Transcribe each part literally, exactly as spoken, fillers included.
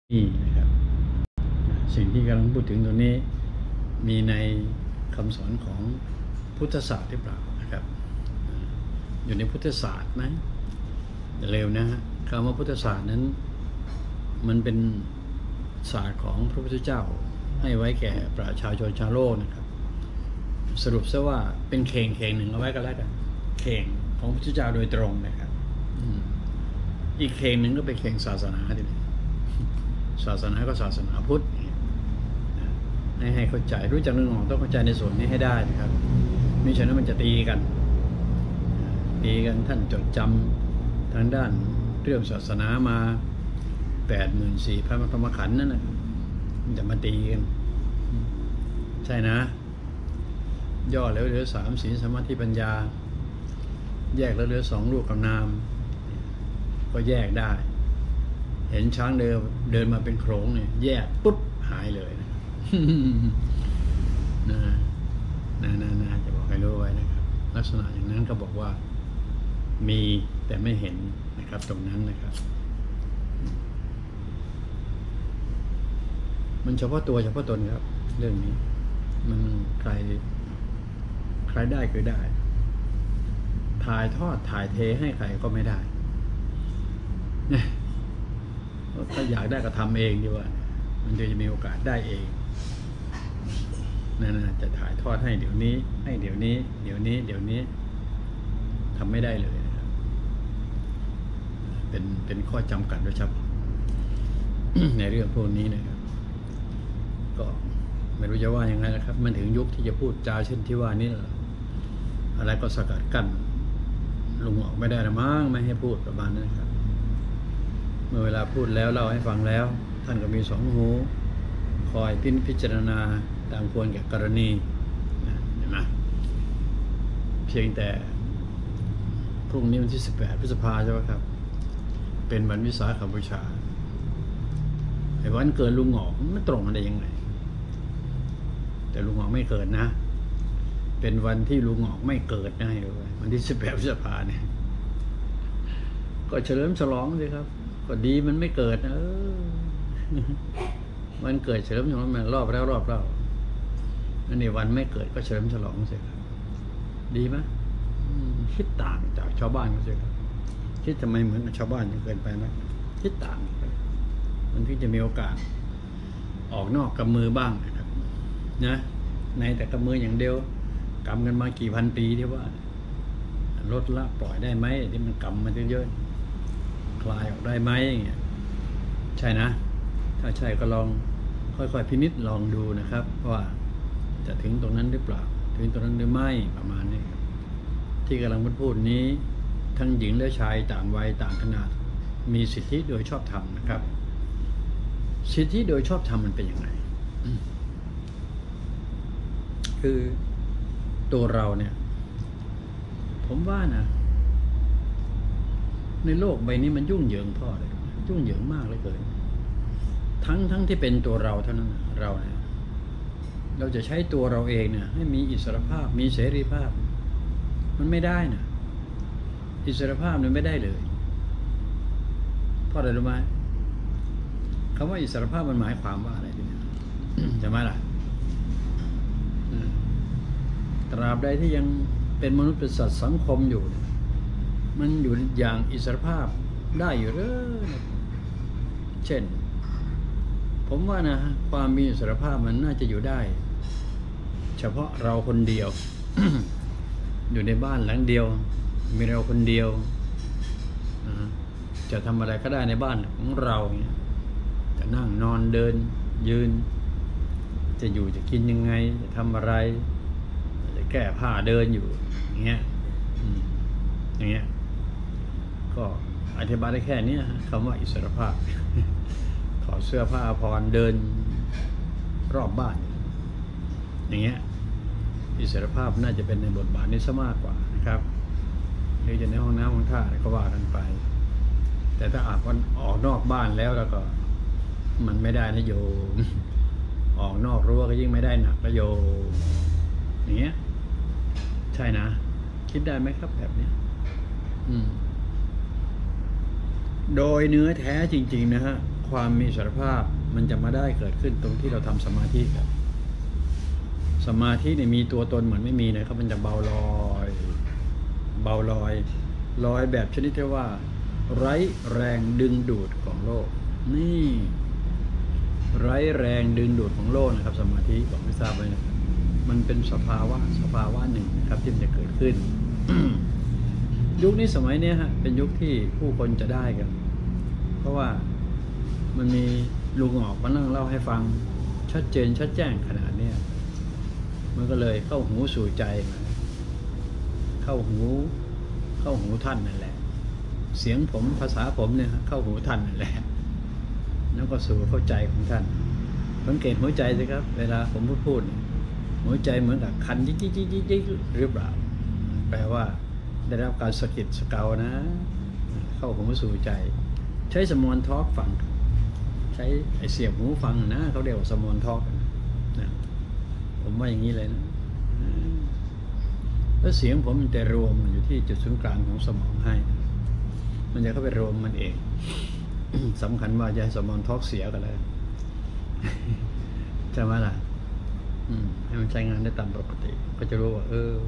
นี่นะครับสิ่งที่กำลังพูดถึงตรงนี้มีในคำสอนของพุทธศาสตร์หรือเปล่านะครับอยู่ในพุทธศาสตร์ไหมเร็วนะฮะคำว่าพุทธศาสตร์นั้นมันเป็นศาสตร์ของพระพุทธเจ้าให้ไว้แก่ประชาชนชาวโลกนะครับสรุปซะว่าเป็นเข่งเข่งหนึ่งเอาไว้ก็แล้วกันเข่งของพระพุทธเจ้าโดยตรงนะครับอีกเข่งหนึ่งก็เป็นเข่งศาสนาทีนี้ศาสนาก็ศาสนาพุทธให้ให้เข้าใจรู้จักเรื่องของต้องเข้าใจในส่วนนี้ให้ได้นะครับมิฉะนั้นมันจะตีกันตีกันท่านจดจำทางด้านเรื่องศาสนามาแปดหมื่นสี่พันธรรมขันธ์นั่นนะมันจะมาตีกันใช่นะย่อแล้วเหลือสามศีลสมาธิปัญญาแยกแล้วเหลือสองรูปกับนามก็แยกได้เห็นช้างเดินเดินมาเป็นโขลงเนี่ยแยกปุ๊บหายเลยนะนะนะนะนะจะบอกให้รู้ไว้นะครับลักษณะอย่างนั้นก็บอกว่ามีแต่ไม่เห็นนะครับตรงนั้นนะครับมันเฉพาะตัวเฉพาะตนครับเรื่องนี้มันใครใครได้คือได้ถ่ายทอดถ่ายเทให้ใครก็ไม่ได้ถ้าอยากได้ก็ทำเองดีกว่ามันจะมีโอกาสได้เองนั่นนะจะถ่ายทอดให้เดี๋ยวนี้ให้เดี๋ยวนี้เดี๋ยวนี้เดี๋ยวนี้ทำไม่ได้เลยนะครับเป็นเป็นข้อจำกัดโดยเฉพาะ ในเรื่องพวกนี้นะครับก็ไม่รู้จะว่ายังไงนะครับมันถึงยุคที่จะพูดจาเช่นที่ว่านี้แล้วอะไรก็สกัดกั้นลุงออกไม่ได้ละมั้งไม่ให้พูดประมาณนั้นครับเมื่อเวลาพูดแล้วเล่าให้ฟังแล้วท่านก็มีสองหูคอยพิพิจารณาตามควรแก่กรณีเห็นไหมเพียงแต่พรุ่งนี้วันที่สิบแปดพฤษภาใช่ไหมครับเป็นวันวิสาขบูชาไอ้วันเกิดลุงหงอกมันตรงกันได้ยังไงแต่ลุงหงอกไม่เกิดนะเป็นวันที่ลุงหงอกไม่เกิดนะวันที่สิบแปดพฤษภาเนี่ยก็เฉลิมฉลองสิครับก็ดีมันไม่เกิดเออวันเกิดเฉลิมฉลองมันรอบแล้วรอบเล่าอันนี้วันไม่เกิดก็เฉลิมฉลองสิครับดีไหมคิดต่างจากชาวบ้านก็สิครับคิดทำไมเหมือนกับชาวบ้านเกินไปไหมคิดต่างมันที่จะมีโอกาสออกนอกกำมือบ้างนะครับนะในแต่กำมืออย่างเดียวกำกันมากี่พันปีที่ว่าลดละปล่อยได้ไหมที่มันกำมันเยอะคลายออกได้ไหมอย่างเงี้ยใช่นะถ้าใช่ก็ลองค่อยๆพินิจลองดูนะครับว่าจะถึงตรงนั้นหรือเปล่าถึงตรงนั้นหรือไม่ประมาณนี้ที่กำลังพูดนี้ทั้งหญิงและชายต่างวัยต่างขนาดมีสิทธิโดยชอบธรรมนะครับสิทธิโดยชอบธรรมมันเป็นยังไงคือตัวเราเนี่ยผมว่านะในโลกใบนี้มันยุ่งเหยิงพ่อเลยยุ่งเหยิงมากเลยเกินทั้งทั้งที่เป็นตัวเราเท่านั้นเราเนี่ยเราจะใช้ตัวเราเองเนี่ยให้มีอิสรภาพมีเสรีภาพมันไม่ได้นะอิสรภาพมันไม่ได้เลยเพราะอะไรรู้ไหมคำว่าอิสรภาพมันหมายความว่าอะไรทีนี้ใช่ไหมล่ะตราบใดที่ยังเป็นมนุษย์เป็นสัตว์สังคมอยู่มันอยู่อย่างอิสรภาพได้อยู่เรื่อยเช่นผมว่านะความมีอิสรภาพมันน่าจะอยู่ได้เฉพาะเราคนเดียว อยู่ในบ้านหลังเดียวมีเราคนเดียวจะทำอะไรก็ได้ในบ้านของเราเนี่ยจะนั่งนอนเดินยืนจะอยู่จะกินยังไงจะทำอะไรจะแก้ผ้าเดินอยู่อย่างเงี้ยอย่างเงี้ยก็อธิบายได้แค่นี้คำว่าอิสรภาพถอดเสื้อผ้าพรเดินรอบบ้านอย่างเงี้ยอิสรภาพน่าจะเป็นในบทบาทนี้ซะมากกว่านะครับหรือจะในห้องน้ำห้องท่าก็ว่ากันไปแต่ถ้าอาจว่าออกนอกบ้านแล้วแล้วก็มันไม่ได้นะโยมออกนอกรั้วก็ยิ่งไม่ได้หนักนะโยมอย่างเงี้ยใช่นะคิดได้ไหมครับแบบนี้อืมโดยเนื้อแท้จริงๆนะฮะคความมีอิสรภาพมันจะมาได้เกิดขึ้นตรงที่เราทำสมาธิครับสมาธิเนี่ยมีตัวตนเหมือนไม่มีนะครับมันจะเบาลอยเบาลอยลอยแบบชนิดที่ว่าไร้แรงดึงดูดของโลกนี่ไร้แรงดึงดูดของโลกนะครับสมาธิบอกไม่ทราบเลยนะครับมันเป็นสภาวะสภาวะหนึ่งนะครับที่มันจะเกิดขึ้น ยุคนี้สมัยนี้ฮะเป็นยุคที่ผู้คนจะได้กันเพราะว่ามันมีลุงออกมานั่งเล่าให้ฟังชัดเจนชัดแจ้งขนาดนี้มันก็เลยเข้าหูสู่ใจมาเข้าหูเข้าหูท่านนั่นแหละเสียงผมภาษาผมเนี่ยเข้าหูท่านนั่นแหละแล้วก็สู่เข้าใจของท่านสังเกตหัวใจสิครับเวลาผมพูดพูดหัวใจเหมือนกับคันจิ๊กจิ๊กจิ๊กจิ๊กหรือเปล่าแปลว่าได้รับการสะกิดสะเกานะเข้าหูสู่ใจใช้สมอนทอล์กฟังใช้ไอเสียบหูฟังนะเขาเรียกว่าสมอนทอล์กนะผมว่าอย่างนี้เลยนะแล้วเสียงผมมันจะรวมอยู่ที่จุดศูนย์กลางของสมองให้มันจะเข้าไปรวมมันเอง สำคัญว่าจะให้สมองทอกเสียกันเลยใช่ไหมล่ะให้มันใช้งานได้ตามปกติก็จะรู้ว่าเออ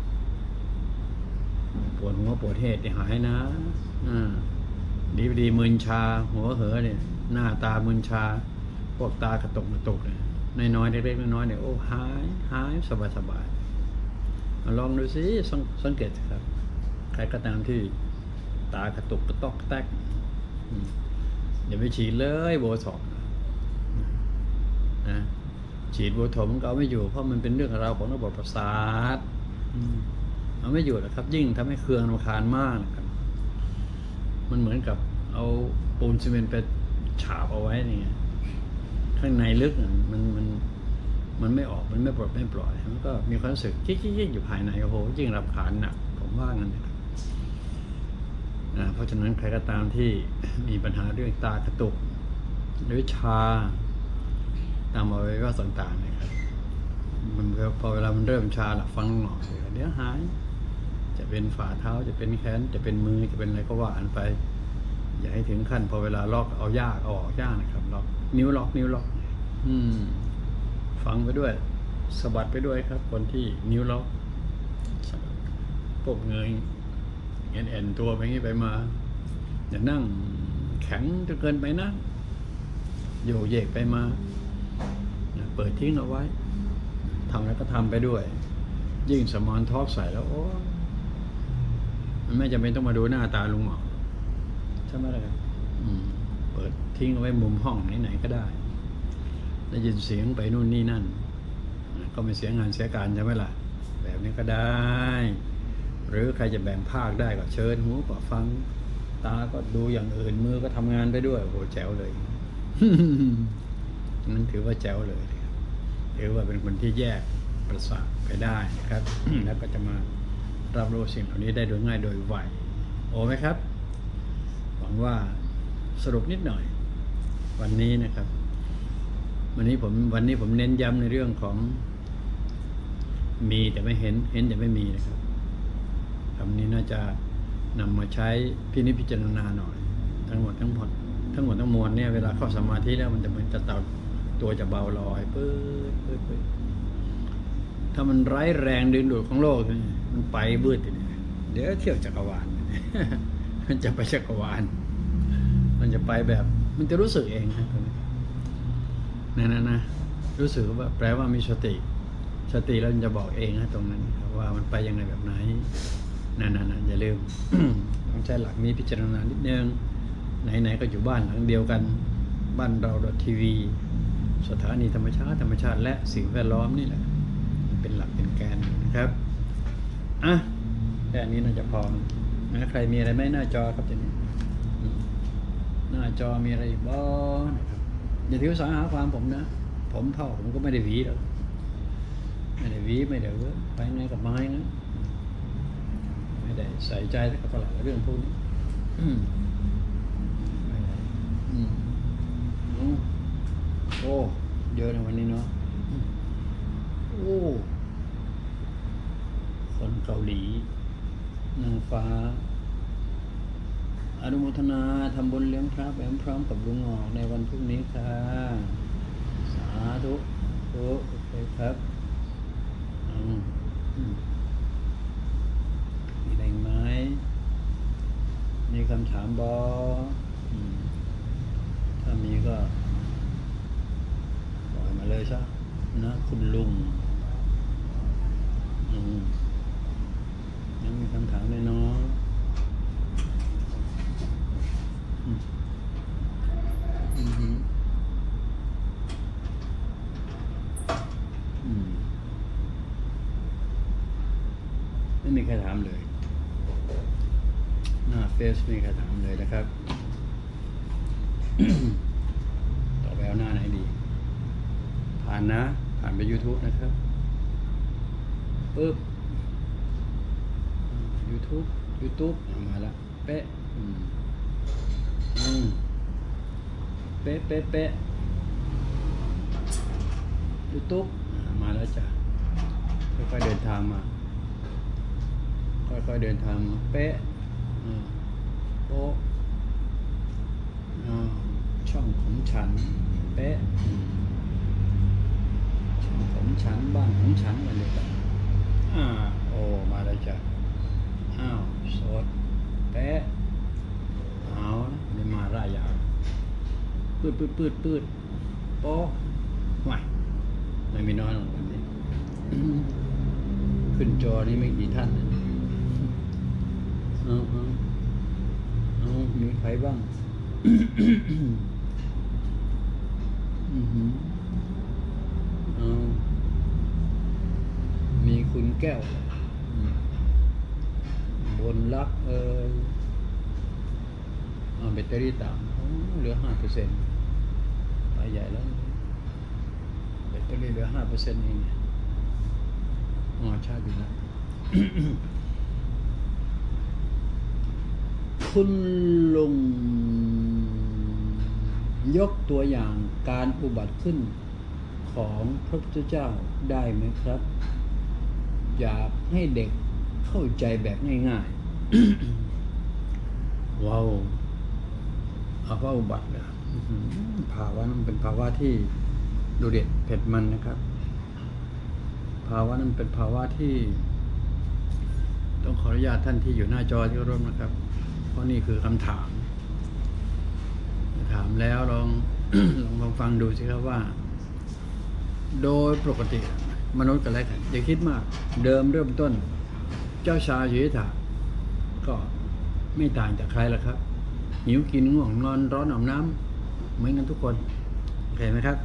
ปวดหัวปวดเหตุหายนะดีดีมึนชาหัวเหอเนี่ยหน้าตามึนชาพวกตากระตุกกระตุกเนี่ยน้อยๆเล็กๆน้อยๆเนี่ยโอ้หายหายสบายสบายลองดูสิสังเกตครับใครก็ตามที่ตากระตุกกระตอกกระแตกอย่าไปฉีดเลยโบท็อกซ์นะฉีดโบท็อกซ์มันก็เอาไม่อยู่เพราะมันเป็นเรื่องราวของระบบประสาทเอาไม่อยู่นะครับยิ่งทำให้เครืองรำคาญมากนะครับมันเหมือนกับเอาปูนซีเมนต์ไปฉาบเอาไว้เนี่ยข้างในลึกมันมันมันไม่ออกมันไม่ปลดไม่ปล่อยมันก็มีความรู้สึกกิ๊กๆอยู่ภายในโอ้โหยิ่งรำคาญหนักผมว่างั้นนะครับเพราะฉะนั้นใครก็ตามที่มีปัญหาเรื่องตากระตุกหรือชาตามอวัยวะต่างๆนะครับมันพอเวลามันเริ่มชาหลับฟังหน่อยเดี๋ยวหายจะเป็นฝ่าเท้าจะเป็นแขนจะเป็นมือจะเป็นอะไรก็ว่าอันไปอย่าให้ถึงขั้นพอเวลาล็อกเอายากเอาออกยากนะครับล็อกนิ้วล็อกนิ้วล็อกอืมฟังไปด้วยสะบัดไปด้วยครับคนที่นิ้วล็อกสะบัดปกเงยเอ็นเอ็นตัวไปงี้ไปมาอย่านั่งแข็งจนเกินไปนะโยกเยกไปมาเปิดทิ้งเอาไว้ทำแล้วก็ทำไปด้วยยิ่งสมอนทอล์กใส่แล้วโอ้มันไม่จำเป็นต้องมาดูหน้าตาลุงหมอใช่ไหมล่ะครับเปิดทิ้งเอาไว้มุมห้องไหนๆก็ได้ได้ยินเสียงไปนู่นนี่นั่นก็ไม่เสียงานเสียการใช่ไหมล่ะแบบนี้ก็ได้หรือใครจะแบ่งภาคได้ก็เชิญหูก็ฟังตาก็ดูอย่างอื่นมือก็ทำงานไปด้วยโหแจ๋วเลย นั้นถือว่าแจ๋วเลยถือว่าเป็นคนที่แยกประสาทไปได้นะครับ แล้วก็จะมารับรู้สิ่งเหล่านี้ได้โดยง่ายโดยไวโอ้ไหมครับหวังว่าสรุปนิดหน่อยวันนี้นะครับวันนี้ผมวันนี้ผมเน้นย้ำในเรื่องของมีแต่ไม่เห็นเห็นแต่ไม่มีนะครับคำนี้น่าจะนำมาใช้พินิจพิจารณาหน่อยทั้งหมดทั้งหมดทั้งหมดทั้งมวลเนี่ยเวลาเข้าสมาธิแล้วมันจะเหมือนจะตัดตัวจะเบาลอยปื๊ดปื๊ดปื๊ดถ้ามันไร้แรงดึงดูดของโลกมันไปบืดเนี่ยเดี๋ยวเที่ยวจักรวาล มันจะไปจักรวาลมันจะไปแบบมันจะรู้สึกเองนะนั่นนะนะรู้สึกว่าแปลว่ามีสติสติแล้วมันจะบอกเองนะตรงนั้นว่ามันไปยังไงแบบไหนนั่นๆอย่าลืม ต้องใช้หลักนี้พิจารณานิดนึงไหนๆก็อยู่บ้านหลังเดียวกันบ้านเราทีวีสถานีธรรมชาติธรรมชาติและสิ่งแวดล้อมนี่แหละเป็นหลักเป็นแกนนะครับอ่ะแค่นี้น่าจะพอนะใครมีอะไรไหมหน้าจอครับทีนี้หน้าจอมีอะไรบ้างนะครับอย่าถือสาหาความผมนะผมเท่าผมก็ไม่ได้หวีหรอกไม่ได้หวีไม่ได้เว้ยไปไงกับไม้นะไม่ได้ใส่ใจกับอะไรเรื่องพวกนี้ไม่ได้โอ้เยอะในวันนี้เนาะโอ้คนเกาหลีนางฟ้าอนุโมทนาทำบุญเลี้ยงพระไปพร้อมกับลุงหงอกในวันพรุ่งนี้ค่ะสาธุโอเคครับอืมมีอะไรไหมมีคำถามบอถ้ามีก็ปล่อยมาเลยซะนะคุณลุงอืมยังมีคำถามเลยเนาะอืมอืมอืมไม่มีใครถามเลยหน้าเฟซไม่มีใครถามเลยนะครับ ต่อไปเอาหน้าไหนดีผ่านนะผ่านไป YouTube นะครับปึ๊บ YouTube YouTube มาแล้วเป๊ะอืมอืมเป๊ะเป๊ะเป๊ะ YouTube มาแล้วจ้ะค่อยๆเดินทางมาค่อยๆเดินทางมาเป๊ะโอ้ช่องของฉันเป๊ะช่องของฉันบ้านของฉันอะไรเลยกันอ่าโอ้มาแล้วจ้ะอ้าวสดเป๊ะเอาไม่มาร่ายยาวปืดปืดปืดปืดโป๊ะห่วยไม่มีน้อยหรอกวันนี้ขึ้นจอนี่ไม่กี่ท่านเอาเอาเอามีใครบ้างเอามีคุณแก้วบนรักเออเอาแบตเตอรี่ต่ำเหลือห้าเปอร์เซ็นต์ไปใหญ่แล้วแบตเตอรี่เหลือห้าเปอร์เซ็นต์เองอ๋อชาร์จอยู่แล้วคุณลุงยกตัวอย่างการอุบัติขึ้นของพระพุทธเจ้าได้ไหมครับ อยากให้เด็กเข้าใจแบบง่ายๆ ว้าวอาภาอุบัติเลยภาวะนั้นเป็นภาวะที่ดูเด็ดเผ็ดมันนะครับภาวะนั้นเป็นภาวะที่ต้องขออนุญาตท่านที่อยู่หน้าจอที่เคารพนะครับเพราะนี่คือคำถามถามแล้วลอง ลองฟังดูสิครับว่าโดยปกติมนุษย์กันแล้วกันอย่าคิดมากเดิมเริ่มต้นเจ้าชายสิทธัตถะก็ไม่ต่างจากใครละครับหิวกินง่วงนอนร้อนอาบน้ำเหมือนกันทุกคนเห็นไหมครับ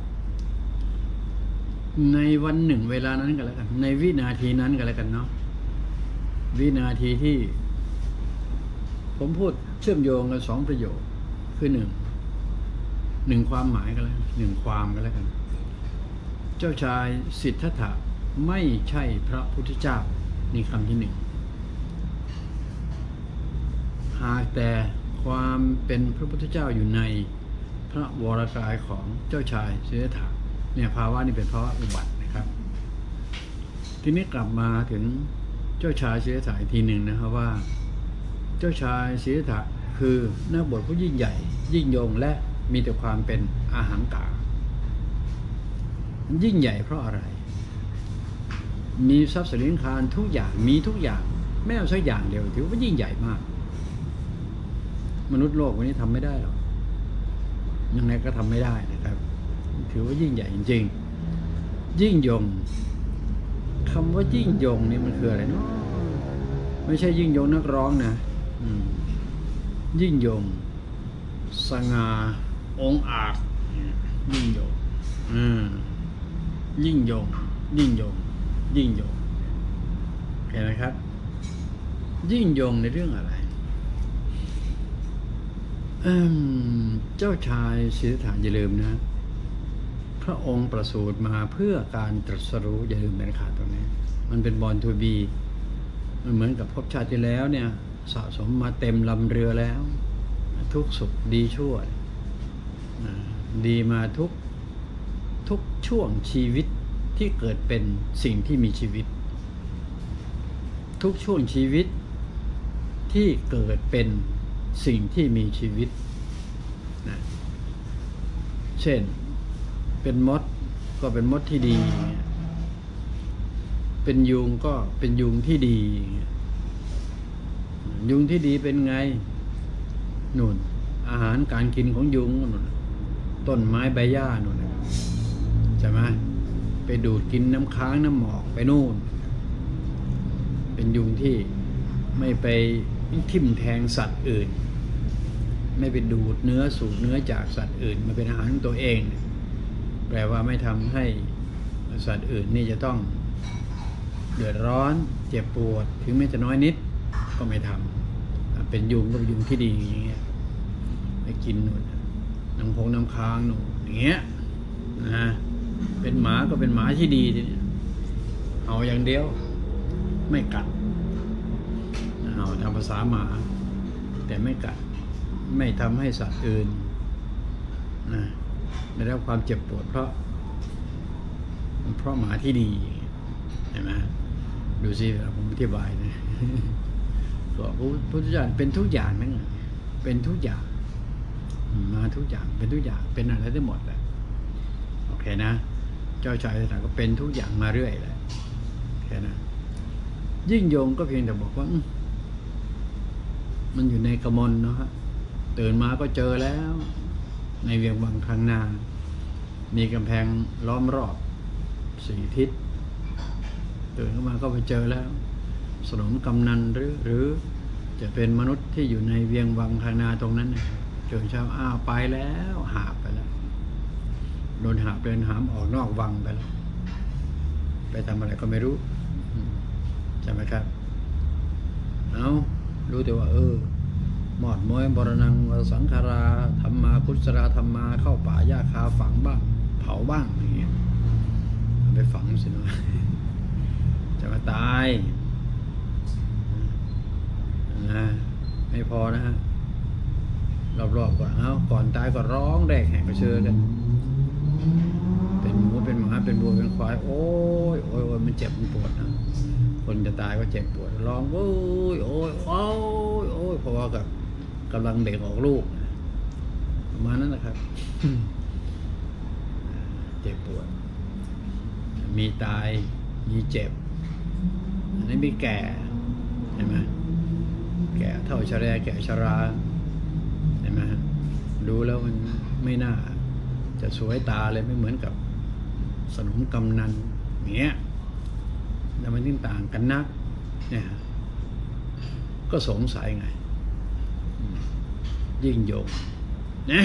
ในวันหนึ่งเวลานั้นกันแล้วกันในวินาทีนั้นกันแล้วกันเนาะวินาทีที่ผมพูดเชื่อมโยงกันสองประโยคคือหนึ่งหนึ่งความหมายกันแล้วหนึ่งความกันแล้วกันเจ้าชายสิทธัตถะไม่ใช่พระพุทธเจ้านี่คำที่หนึ่งหากแต่ความเป็นพระพุทธเจ้าอยู่ในพระวรกายของเจ้าชายสิทธัตถะเนี่ยภาวะนี้เป็นภาวะอุบัตินะครับทีนี้กลับมาถึงเจ้าชายสิทธัตถะอีกทีหนึ่งนะครับว่าเจ้าชายสิทธัตถะคือนักบวชผู้ยิ่งใหญ่ยิ่งยงและมีแต่ความเป็นอาหังการยิ่งใหญ่เพราะอะไรมีทรัพย์สินคารทุกอย่างมีทุกอย่างไม่เอาสักอย่างเดียวถือว่ายิ่งใหญ่มากมนุษย์โลกวันนี้ทำไม่ได้หรอกยังไงก็ทำไม่ได้นะครับถือว่ายิ่งใหญ่จริงๆยิ่งยงคำว่ายิ่งยงนี่มันคืออะไรเนาะไม่ใช่ยิ่งยงนักร้องนะยิ่งยงสง่าองอาจยิ่งยงยิ่งยงยิ่งยงยิ่งยงเห็นไหมครับยิ่งยงในเรื่องอะไรเจ้าชายสิทธัตถะอย่าลืมนะพระองค์ประสูติมาเพื่อการตรัสรู้อย่าลืมเป็นขาดตรงนี้มันเป็นบอร์นทูบีมันเหมือนกับภพชาติที่แล้วเนี่ยสะสมมาเต็มลำเรือแล้วทุกสุขดีชั่วดีมาทุกทุกช่วงชีวิตที่เกิดเป็นสิ่งที่มีชีวิตทุกช่วงชีวิตที่เกิดเป็นสิ่งที่มีชีวิตนะเช่นเป็นมดก็เป็นมดที่ดีเป็นยุงก็เป็นยุงที่ดียุงที่ดีเป็นไงนู่นอาหารการกินของยุงนู่นต้นไม้ใบหญ้านู่นใช่ไหมไปดูดกินน้ำค้างน้ำหมอกไปนู่นเป็นยุงที่ไม่ไปทิ่มแทงสัตว์อื่นไม่ไปดูดเนื้อสูบเนื้อจากสัตว์อื่นมาเป็นอาหารของตัวเองแปลว่าไม่ทำให้สัตว์อื่นนี่จะต้องเดือดร้อนเจ็บปวดถึงแม้จะน้อยนิดก็ไม่ทำเป็นยุงก็เป็นยุงที่ดีอย่างเงี้ยไปกินนู่นน้ำพงน้ำค้างนู่นอย่างเงี้ยนะเป็นหมาก็เป็นหมาที่ดีเอาอย่างเดียวไม่กัดเอาทำภาษาหมาแต่ไม่กัดไม่ทำให้สัตว์อื่นนะได้รับความเจ็บปวดเพราะเพราะหมาที่ดีเห็นไหมดูสิผมอธิบายนะก็พุทธเจ้าเป็นทุกอย่างนั่นเป็นทุกอย่างมาทุกอย่างเป็นทุกอย่างเป็นอะไรได้หมดแหละโอเคนะเจ้าชายต่างก็เป็นทุกอย่างมาเรื่อยแหละแค่นั้นยิ่งยงก็เพียงแต่บอกว่ามันอยู่ในกมลเนาะฮะตื่นมาก็เจอแล้วในเวียงวังทางนามีกำแพงล้อมรอบสี่ทิศตื่นขึ้นมาก็ไปเจอแล้วสนมกำนันหรือหรือจะเป็นมนุษย์ที่อยู่ในเวียงวังทางนาตรงนั้นเจอเช้าอ้าวไปแล้วหาบไปแล้วโดนหาบเดินหามออกนอกวังไปแล้วไปทำอะไรก็ไม่รู้ใช่ไหมครับเอารู้แต่ว่าเออหมอดม้อยบรนังวสังขาราธรรมาคุสราธรรมาเข้าป่าหญ้าคาฝังบ้างเผาบ้างอย่างเงี้ยไปฝังสินะจะมาตายนะไม่พอนะฮะรอบๆก่อนเอาก่อนตายก็ร้องแดกแหกกระเชือกันเป็นหมูเป็นหมาเป็นวัวเป็นควายโอ้ยโอ้ยโอ้ยมันเจ็บมันปวดนะคนจะตายก็เจ็บปวดร้องโอ้ยโอ้ยโอ้ยโอ้ยเพราะว่ากับกำลังเด็กออกลูกประมาณนั้นนะครับเจ็บปวดมีตายมีเจ็บอันนี้มีแก่เห็นไหมแก่เท่าชราแก่ชราเห็นไหมดูแล้วมันไม่น่าจะสวยตาเลยไม่เหมือนกับสนมกำนันเนี้ยแต่มันยิ่งต่างกันนักเนี่ยก็สงสัยไงยิ่งโยงนะ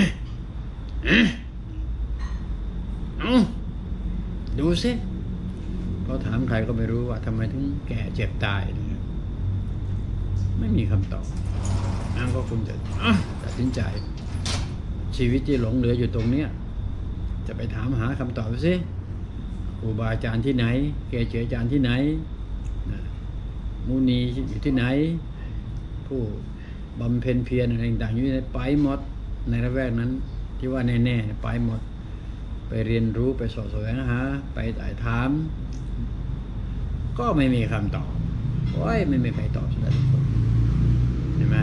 เอาดูสิเขาถามใครก็ไม่รู้ว่าทำไมถึงแก่เจ็บตายนะครับไม่มีคำตอบนั่นก็คุณจะตัดสินใจชีวิตที่หลงเหลืออยู่ตรงเนี้ยจะไปถามหาคำตอบสิครูบาอาจารย์ที่ไหนเกจิอาจารย์ที่ไหนมุนีอยู่ที่ไหนผู้บำเพ็ญเพียรอะไรต่างๆอยู่ในไปหมดในระแวกนั้นที่ว่าแน่ๆไปหมดไปเรียนรู้ไปสอบแสวงหาไปไต่ถามก็ไม่มีคำตอบโอ้ยไม่มีใครตอบสักคนเห็นไหม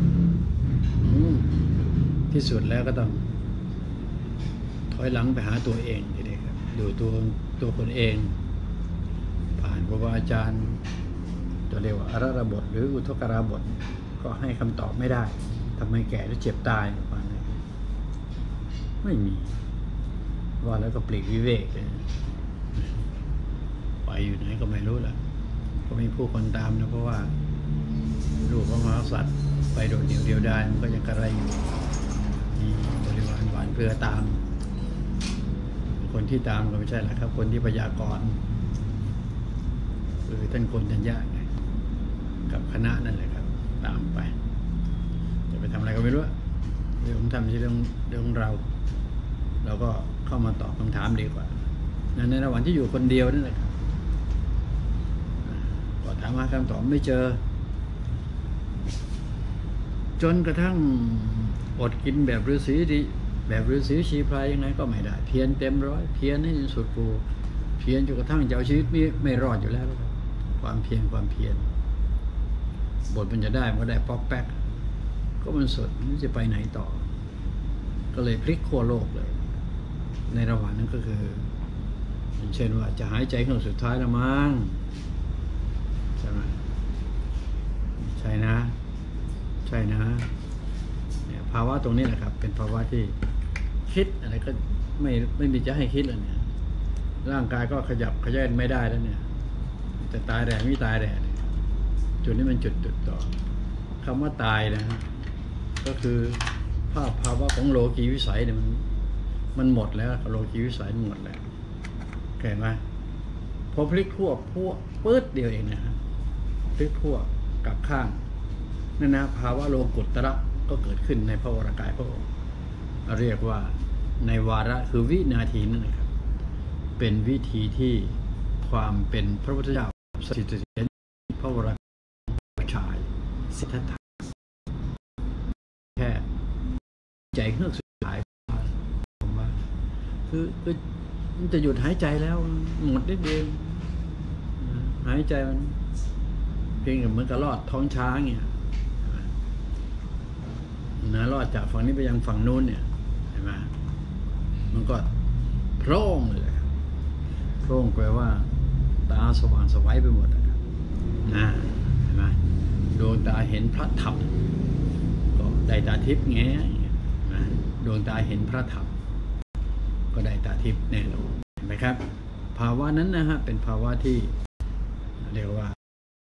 ที่สุดแล้วก็ต้องถอยหลังไปหาตัวเองทีเดียวครับดูตัวตัวคนเองผ่านครูบาอาจารย์จะเรียกว่าอรรถบทหรืออุทกราบทก็ให้คำตอบไม่ได้ทำไมแก่แล้วเจ็บตายประมาณนี้ไม่มีว่าแล้วก็ปลีกวิเวกไปอยู่ไหนก็ไม่รู้แหละก็มีผู้คนตามนะเพราะว่าลูกของมหาสัตว์ไปโดดเดี่ยวเดียวดายมันก็ยังกระไรอยู่มีบริวารหวานเพื่อตามคนที่ตามก็ไม่ใช่แหละครับคนที่พยากรณ์คือท่านคนทัญญาไงกับคณะนั่นแหละครับตามไปจะไปทำอะไรก็ไม่รู้เรื่องผมทำที่เรื่องเรื่องเราเราก็เข้ามาตอบคำถามดีกว่าในระหว่างที่อยู่คนเดียวนั่นแหละครับก็ถามหาคำตอบไม่เจอจนกระทั่งอดกินแบบฤาษีดีแบบฤาษีชีพรายยังไงก็ไม่ได้เพียรเต็มร้อยเพียรให้สุดกูเพียรจนกระทั่งจะเอาชีวิตไม่ไม่รอดอยู่แล้วความเพียรความเพียรบทมันจะได้มันก็ได้ป๊อกแป๊กก็มันสุดมันจะไปไหนต่อก็เลยพลิกขั้วโลกเลยในระหว่างนั้นก็คืออย่างเช่นว่าจะหายใจครั้งสุดท้ายละมั้งใช่ไหมใช่นะใช่นะเนี่ยภาวะตรงนี้แหละครับเป็นภาวะที่คิดอะไรก็ไม่ไม่มีจะให้คิดแล้วเนี่ยร่างกายก็ขยับขยื่นไม่ได้แล้วเนี่ยจะตายแรงไม่ตายแรงจุดนี้มันจุดจุดต่อคำว่าตายนะฮะก็คือภาพภาวะของโลกีวิสัยเนี่ยมันมันหมดแล้วโลกีวิสัยหมดแล้วเห็นไหมพอพลิกขั้วพวกปื๊ดเดียวเองนะฮะพลิกขั้วกลับข้างนั่นนะภาวะโลกุตระก็เกิดขึ้นในพระวรากายพระองค์เรียกว่าในวาระคือวินาทีนั่นนะครับเป็นวิธีที่ความเป็นพระพุทธเจ้าสถิตเห็นพระวรากายชายสิทธัตถะแค่ใจเฮือกสุดท้ายผมว่าคือคือมันจะหยุดหายใจแล้วหมดนิดเดียวหายใจมันเพียงเหมือนกับลอดท้องช้างเนี่ยนะลอดจากฝั่งนี้ไปยังฝั่งนู้นเนี่ยเห็นไหมมันก็โพร่งเลยครับโพร่งแปลว่าตาสว่างสวัยไปหมดนะครับนะเห็นไหมดวงตาเห็นพระธรรมก็ได้ตาทิพย์แง่นะดวงตาเห็นพระธรรมก็ได้ตาทิพย์แน่นอนเห็นไหมครับภาวะนั้นนะฮะเป็นภาวะที่เรียกว่า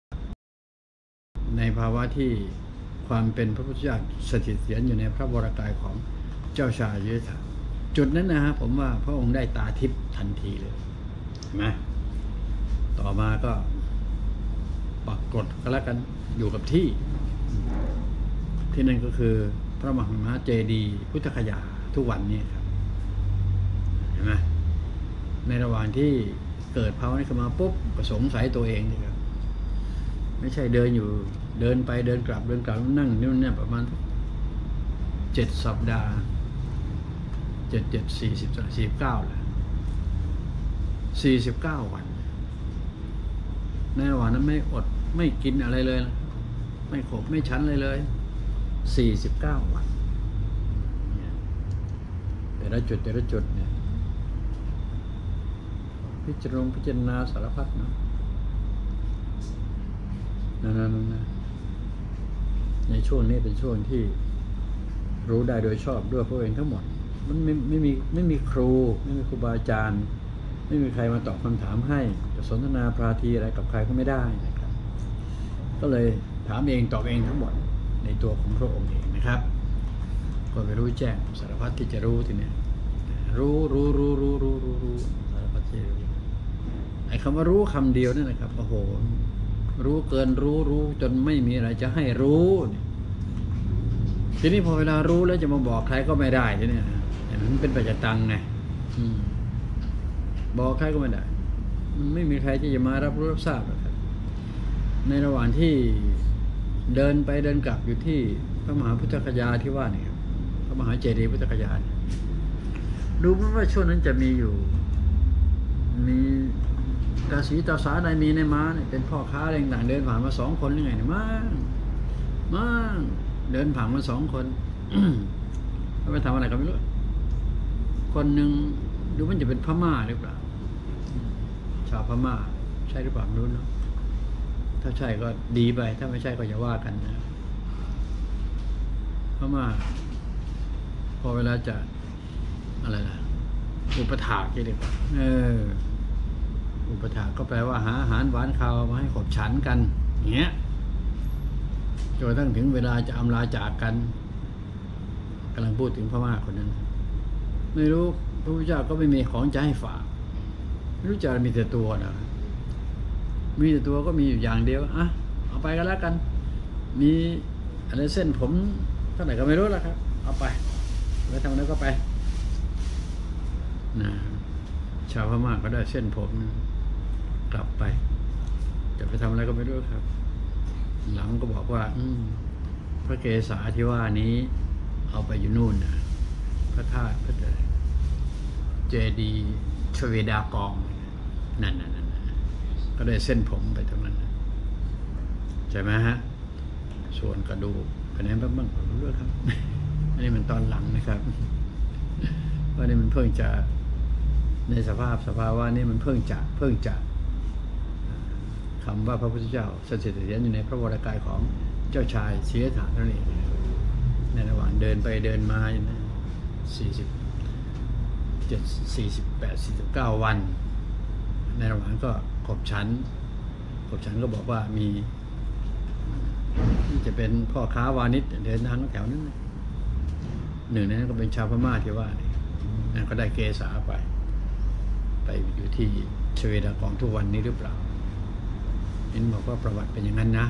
ในภาวะที่ความเป็นพระพุทธเจ้าสถิตเถียรอยู่ในพระวรากายของเจ้าชายยุทธธาจุดนั้นนะฮะผมว่าพระองค์ได้ตาทิพย์ทันทีเลยเห็นไหมต่อมาก็ปรากฏก็แล้วกันอยู่กับที่ที่นั่นก็คือพระมหาเจดีย์พุทธคยาทุกวันนี้ครับเห็นไหมในระหว่างที่เกิดภาวะนี้ขึ้นมาปุ๊บก็สงสัยตัวเองนะครับไม่ใช่เดินอยู่เดินไปเดินกลับเดินกลับนั่งนี่เนี่ยประมาณเจ็ดสัปดาห์เจ็ดเจ็ดสี่สิบสี่สิบเก้าแหละสี่สิบเก้าวันในระหว่างนั้นไม่อดไม่กินอะไรเลยไม่ขบไม่ฉันเลยเลยสี่สิบเก้าวันแต่ละจุดแต่ละจุดเนี่ยพิจารณาพิจารณาสารพัดนะนั่นนั่นนั่นในช่วงนี้เป็นช่วงที่รู้ได้โดยชอบด้วยพระเองทั้งหมดมันไม่ไม่มีไม่มีครูไม่มีครูบาอาจารย์ไม่มีใครมาตอบคำถามให้จะสนทนาปราทีอะไรกับใครก็ไม่ได้นะครับก็เลยถามเองตอบเองทั้งหมดในตัวของพระองค์เองนะครับก็ไปรู้แจ้งสารพัดที่จะรู้ทีเนี้ยรู้รู้รู้รู้รู้รู้รู้สารพัดที่รู้ไอ้คำว่ารู้คำเดียวนั่นนะครับโอ้โหรู้เกินรู้รู้จนไม่มีอะไรจะให้รู้ทีนี้พอเวลารู้แล้วจะมาบอกใครก็ไม่ได้ทีนี้มันเป็นปัจจตังไงบอกใครก็ไม่ได้มันไม่มีใครที่จะมารับรู้รับทราบหรอกครับในระหว่างที่เดินไปเดินกลับอยู่ที่พระมหาพุทธคยาที่ว่านี่ครับพระมหาเจดีย์พุทธคยาดูเหมือนว่าช่วงนั้นจะมีอยู่มีตาสีตาสาในมีในม้าเนี่ยเป็นพ่อค้าอะไรต่างเดินผ่านมาสองคนหรือไงเนี่ยมั่งมั่งเดินผ่านมาสองคนเขาไปทำอะไรกันไม่รู้คนหนึ่งดูมันจะเป็นพม่าหรือเปล่าชาวพม่าใช่หรือเปล่าไม่รู้เนาะถ้าใช่ก็ดีไปถ้าไม่ใช่ก็อย่าว่ากันนะพม่าพอเวลาจะอะไรล่ะอุปถากที่เรียกว่าเอออุปถากก็แปลว่าหาอาหารหวานข้าวมาให้ขบฉันกันอย่างเงี้ยจนตั้งถึงเวลาจะอำลาจากกันกำลังพูดถึงพม่าคนนั้นไม่รู้พระพุทธเจ้าก็ไม่มีของจะให้ฝากไม่รู้จะมีแต่ตัวนะมีแต่ตัวก็มีอยู่อย่างเดียวอ่ะเอาไปกันแล้วกันมีอะไรเส้นผมเท่าไหร่ก็ไม่รู้แล้วครับเอาไปไปทำอะไรก็ไปนะชาวพม่าก็ได้เส้นผมนะกลับไปจะไปทำอะไรก็ไม่รู้ครับหลังก็บอกว่าอืมพระเกศาที่ว่านี้เอาไปอยู่นู่นนะพระธาตุพระเจดีย์ชเวดากองนั่นนั่นนั่นก็ได้เส้นผมไปตรงนั้นใช่ไหมฮะส่วนกระดูกไปไหนบ้างบ้างรู้ด้วยครับอันนี้มันตอนหลังนะครับว่านี่มันเพิ่งจะในสภาพสภาวะนี้มันเพิ่งจะเพิ่งจะคำว่าพระพุทธเจ้าสถิตเสถียรอยู่ในพระวรากายของเจ้าชายสิทธัตถะนั่นเองในระหว่างเดินไปเดินมาสี่สิบเจ็ดสี่สิบแปดสี่สิบเก้าวันในระหว่างก็ขบฉันขบฉันก็บอกว่ามีจะเป็นพ่อค้าวานิชเดินทางแถวนั้นหนึ่งในนั้นก็เป็นชาวพม่าที่ว่านี่นั่นก็ได้เกษาไปไปอยู่ที่ชเวดากองทุกวันนี้หรือเปล่าเห็นบอกว่าประวัติเป็นอย่างนั้นนะ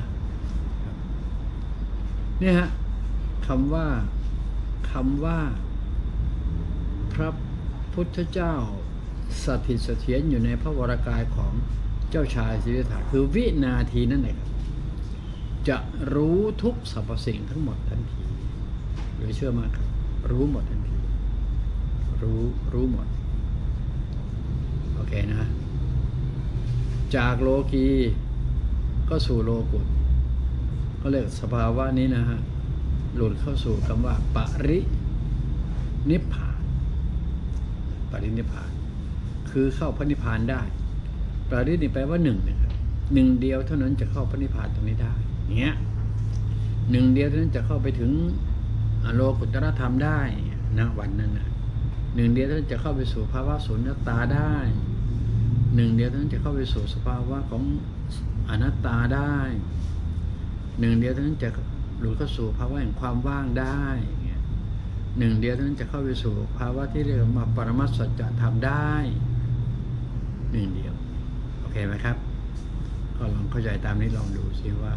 เนี่ยฮะคำว่าคำว่าพระพุทธเจ้าสถิตเสถียรอยู่ในพระวรากายของเจ้าชายสิทธัตถะคือวินาทีนั้นเองจะรู้ทุกสรรพสิ่งทั้งหมดทันทีหรือเชื่อมากครับรู้หมดทันทีรู้รู้หมดโอเคนะจากโลกีก็สู่โลกุตก็เรียกสภาวะนี้นะฮะหลุดเข้าสู่คำว่าปรินิพพานปรินิพพานคือเข้าพระนิพพานได้ปรินี่แปลว่าหนึ่งนะครับหนึ่งเดียวเท่านั้นจะเข้าพระนิพพานตรงนี้ได้เงี้ยหนึ่งเดียวเท่านั้นจะเข้าไปถึงโลกุตตรธรรมได้ณวันนั้นนะหนึ่งเดียวเท่านั้นจะเข้าไปสู่ภาวะสุญญตาได้หนึ่งเดียวเท่านั้นจะเข้าไปสู่สภาวะของอนัตตาได้หนึ่งเดียวเท่านั้นจะหลุดเข้าสู่ภาวะแห่งความว่างได้หนึ่งเดียวเท่านั้นจะเข้าไปสู่ภาวะที่เรียกว่าปรมัตถสัจธรรมได้หนึ่งเดียวโอเคไหมครับก็ลองเข้าใจตามนี้ลองดูสิว่า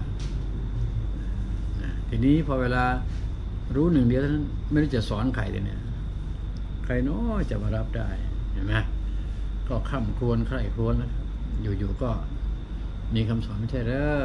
ทีนี้พอเวลารู้หนึ่งเดียวเท่านั้นไม่ได้จะสอนใครเลยเนี่ยใครน้อยจะมารับได้เห็นไหมก็ข้ามครวนใครครวนแล้วครับอยู่ๆก็มีคำสอนไม่ใช่เหรอ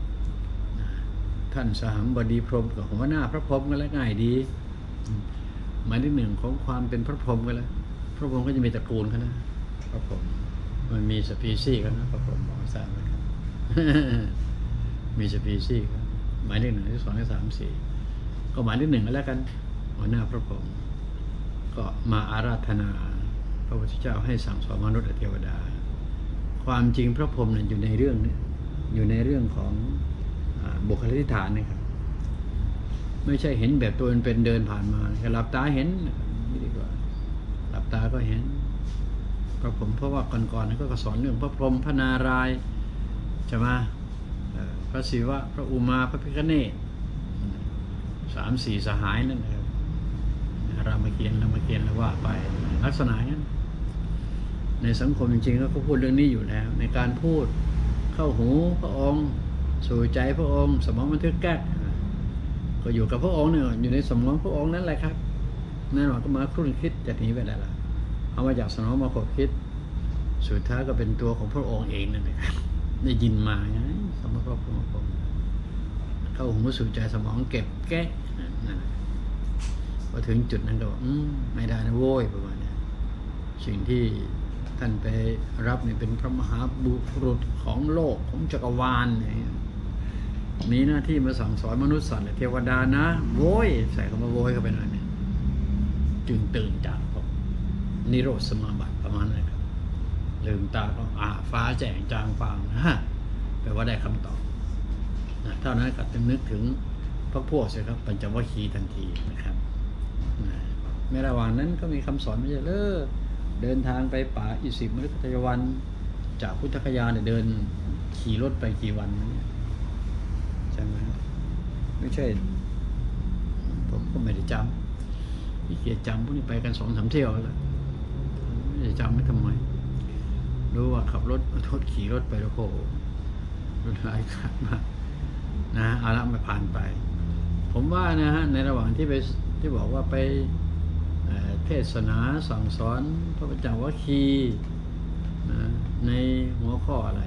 ท่านสหัมบดีพรหมกับหัวหน้าพระพรหมกันแล้วง่ายดีหมายที่หนึ่งของความเป็นพระพรหมกันแล้วพระพรหมก็จะมีตระกูลกันนะพระพรหมมันมีสปีซี่กันนะพระพรหมบอกทราบไหมครับ มีสปีซี่ครับหมายที่หนึ่งที่สองที่สามสี่ก็หมายที่หนึ่งก็แล้วกันหัวหน้าพระพรหมก็มาอาราธนาพระพุทธเจ้าให้สั่งสอนมนุษย์และเทวดาความจริงพระพรหมเนี่ยอยู่ในเรื่องนี้อยู่ในเรื่องของบุคลิกฐานนะครับไม่ใช่เห็นแบบตัวเป็นเดินผ่านมาหลับตาเห็นนี่ดีกว่าหลับตาก็เห็นพระพรหมเพราะว่าก่อนๆก็สอนเรื่องพระพรหมพระนารายณ์ใช่ไหมพระศิวะพระอุมาพระพิฆเนศสามสี่สหายนั่นนะครับรามเกียรติรามเกียรติแล้วว่าไปลักษณะนั้นในสังคมจริงๆเขาก็พูดเรื่องนี้อยู่แล้วในการพูดเข้าหูพระองค์สู่ใจพระองค์สมองบันทึกแก๊กก็อยู่กับพระองค์เนี่ยอยู่ในสมองพระองค์นั่นแหละครับนั่นหมายก็มาครุ่นคิดจะหนีไปไหนล่ะเอามาจากสมองมาขบคิดสุดท้ายก็เป็นตัวของพระองค์เองนั่นเองได้ยินมาไงสมองพระองค์เข้าหูสู่ใจสมองเก็บแก๊กนั่นพอถึงจุดนั้นก็อืมไม่ได้นะโว้ยประมาณนี้สิ่งที่ท่านไปรับนี่เป็นพระมหาบุรุษของโลกของจักรวาลเนี่ยมีหน้าที่มาสั่งสอนมนุษย์สัตว์และเทวดานะโว้ยใส่คำว่าโว้ยเข้าไปหน่อยเนี่ยจึงตื่นจากพวกนิโรธสมาบัติประมาณนั้นครับลืมตาก็อ่าฟ้าแจ่งจางฟางนะฮะแปลว่าได้คำตอบนะเท่านั้นก็จะนึกถึงพระพวกใช่ครับปัญจวัคคีย์ทันทีนะครับในระหว่างนั้นก็มีคำสอนไม่ใช่เลิกเดินทางไปป่าอิสิปมฤคทายวันจากพุทธคยาเนี่ยเดินขี่รถไปกี่วันเนี่ยใช่ไหมไม่ใช่ผมก็ไม่ได้จำพี่เกียรจำพวกนี้ไปกันสองสามเที่ยวแล้วไม่ได้จำไม่ทำไมรู้ว่าขับรถทดขี่รถไปแล้วโอ้รถหลายคันมากนะเอาละมาผ่านไปผมว่านะฮะในระหว่างที่ไปที่บอกว่าไปเทศนาสั่งสอนพระปัญจวัคคีย์นะในหัวข้ออะไร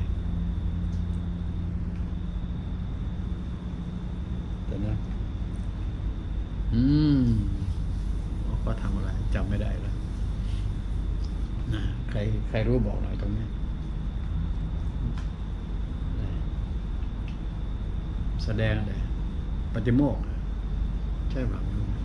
แต่นะอืมหัวข้อทำอะไรจำไม่ได้แล้วนะใครใครรู้บอกหน่อยตรงนี้แสดงอะไรปฏิโมกข์ใช่เปล่า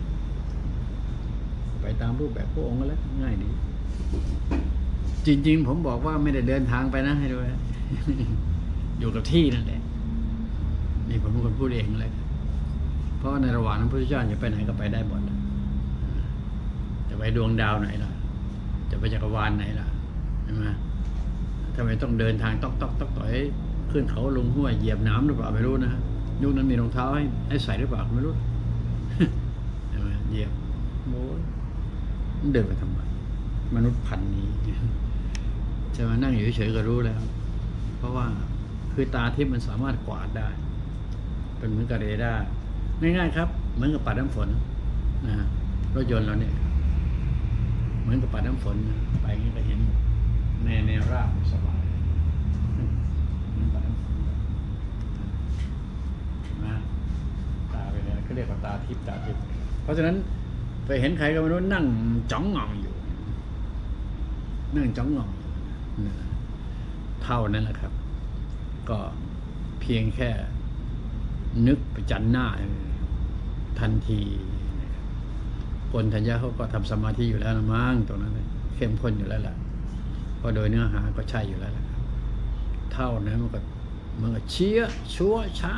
ไปตามรูปแบบพระองค์ก็แล้วง่ายดีจริงๆผมบอกว่าไม่ได้เดินทางไปนะให้ดูนะ อยู่กับที่นั่นแหละนี่ผมเป็นคนพูดเองเลยเพราะในระหว่างนั้นพระพุทธเจ้าจะไปไหนก็ไปได้หมดจะไปดวงดาวไหนล่ะจะไปจักรวาลไหนล่ะใช่ไหมทำไมต้องเดินทางตอกตอกตอกต่อยขึ้นเขาลงห้วยเหยียบน้ำหรือเปล่าไม่รู้นะยุคนั้นมีรองเท้าให้ให้ใส่หรือเปล่าไม่รู้ ใช่ไหมเหยียบโม้เดินไปทำไมมนุษย์พันธุ์นี้จะมานั่งอยู่เฉยๆก็รู้แล้วเพราะว่าคือตาทิพย์มันสามารถกวาดได้เป็นเหมือนกับเรดาร์ง่ายๆครับเหมือนกับปัดน้ำฝนนะรถยนต์เราเนี่ยเหมือนกับปัดน้ำฝนไปงี้ก็เห็นในแนวราบสบายมันปัดน้ำฝนนะตาไปเลยเขาเรียกว่าตาทิพย์ตาทิพย์เพราะฉะนั้นไปเห็นใครก็ไม่รู้นั่งจ้องงองอยู่นั่งจ้องงองเท่านั้นแหละครับก็เพียงแค่นึกประจันหน้าทันทีคนธัญญาเขาก็ทำสมาธิอยู่แล้วนะมั้งตรงนั้นเข้มข้นอยู่แล้วล่ะเพราะโดยเนื้อหาก็ใช่อยู่แล้วล่ะเท่านั้นมันก็มันก็เชี่ยชั่วช้า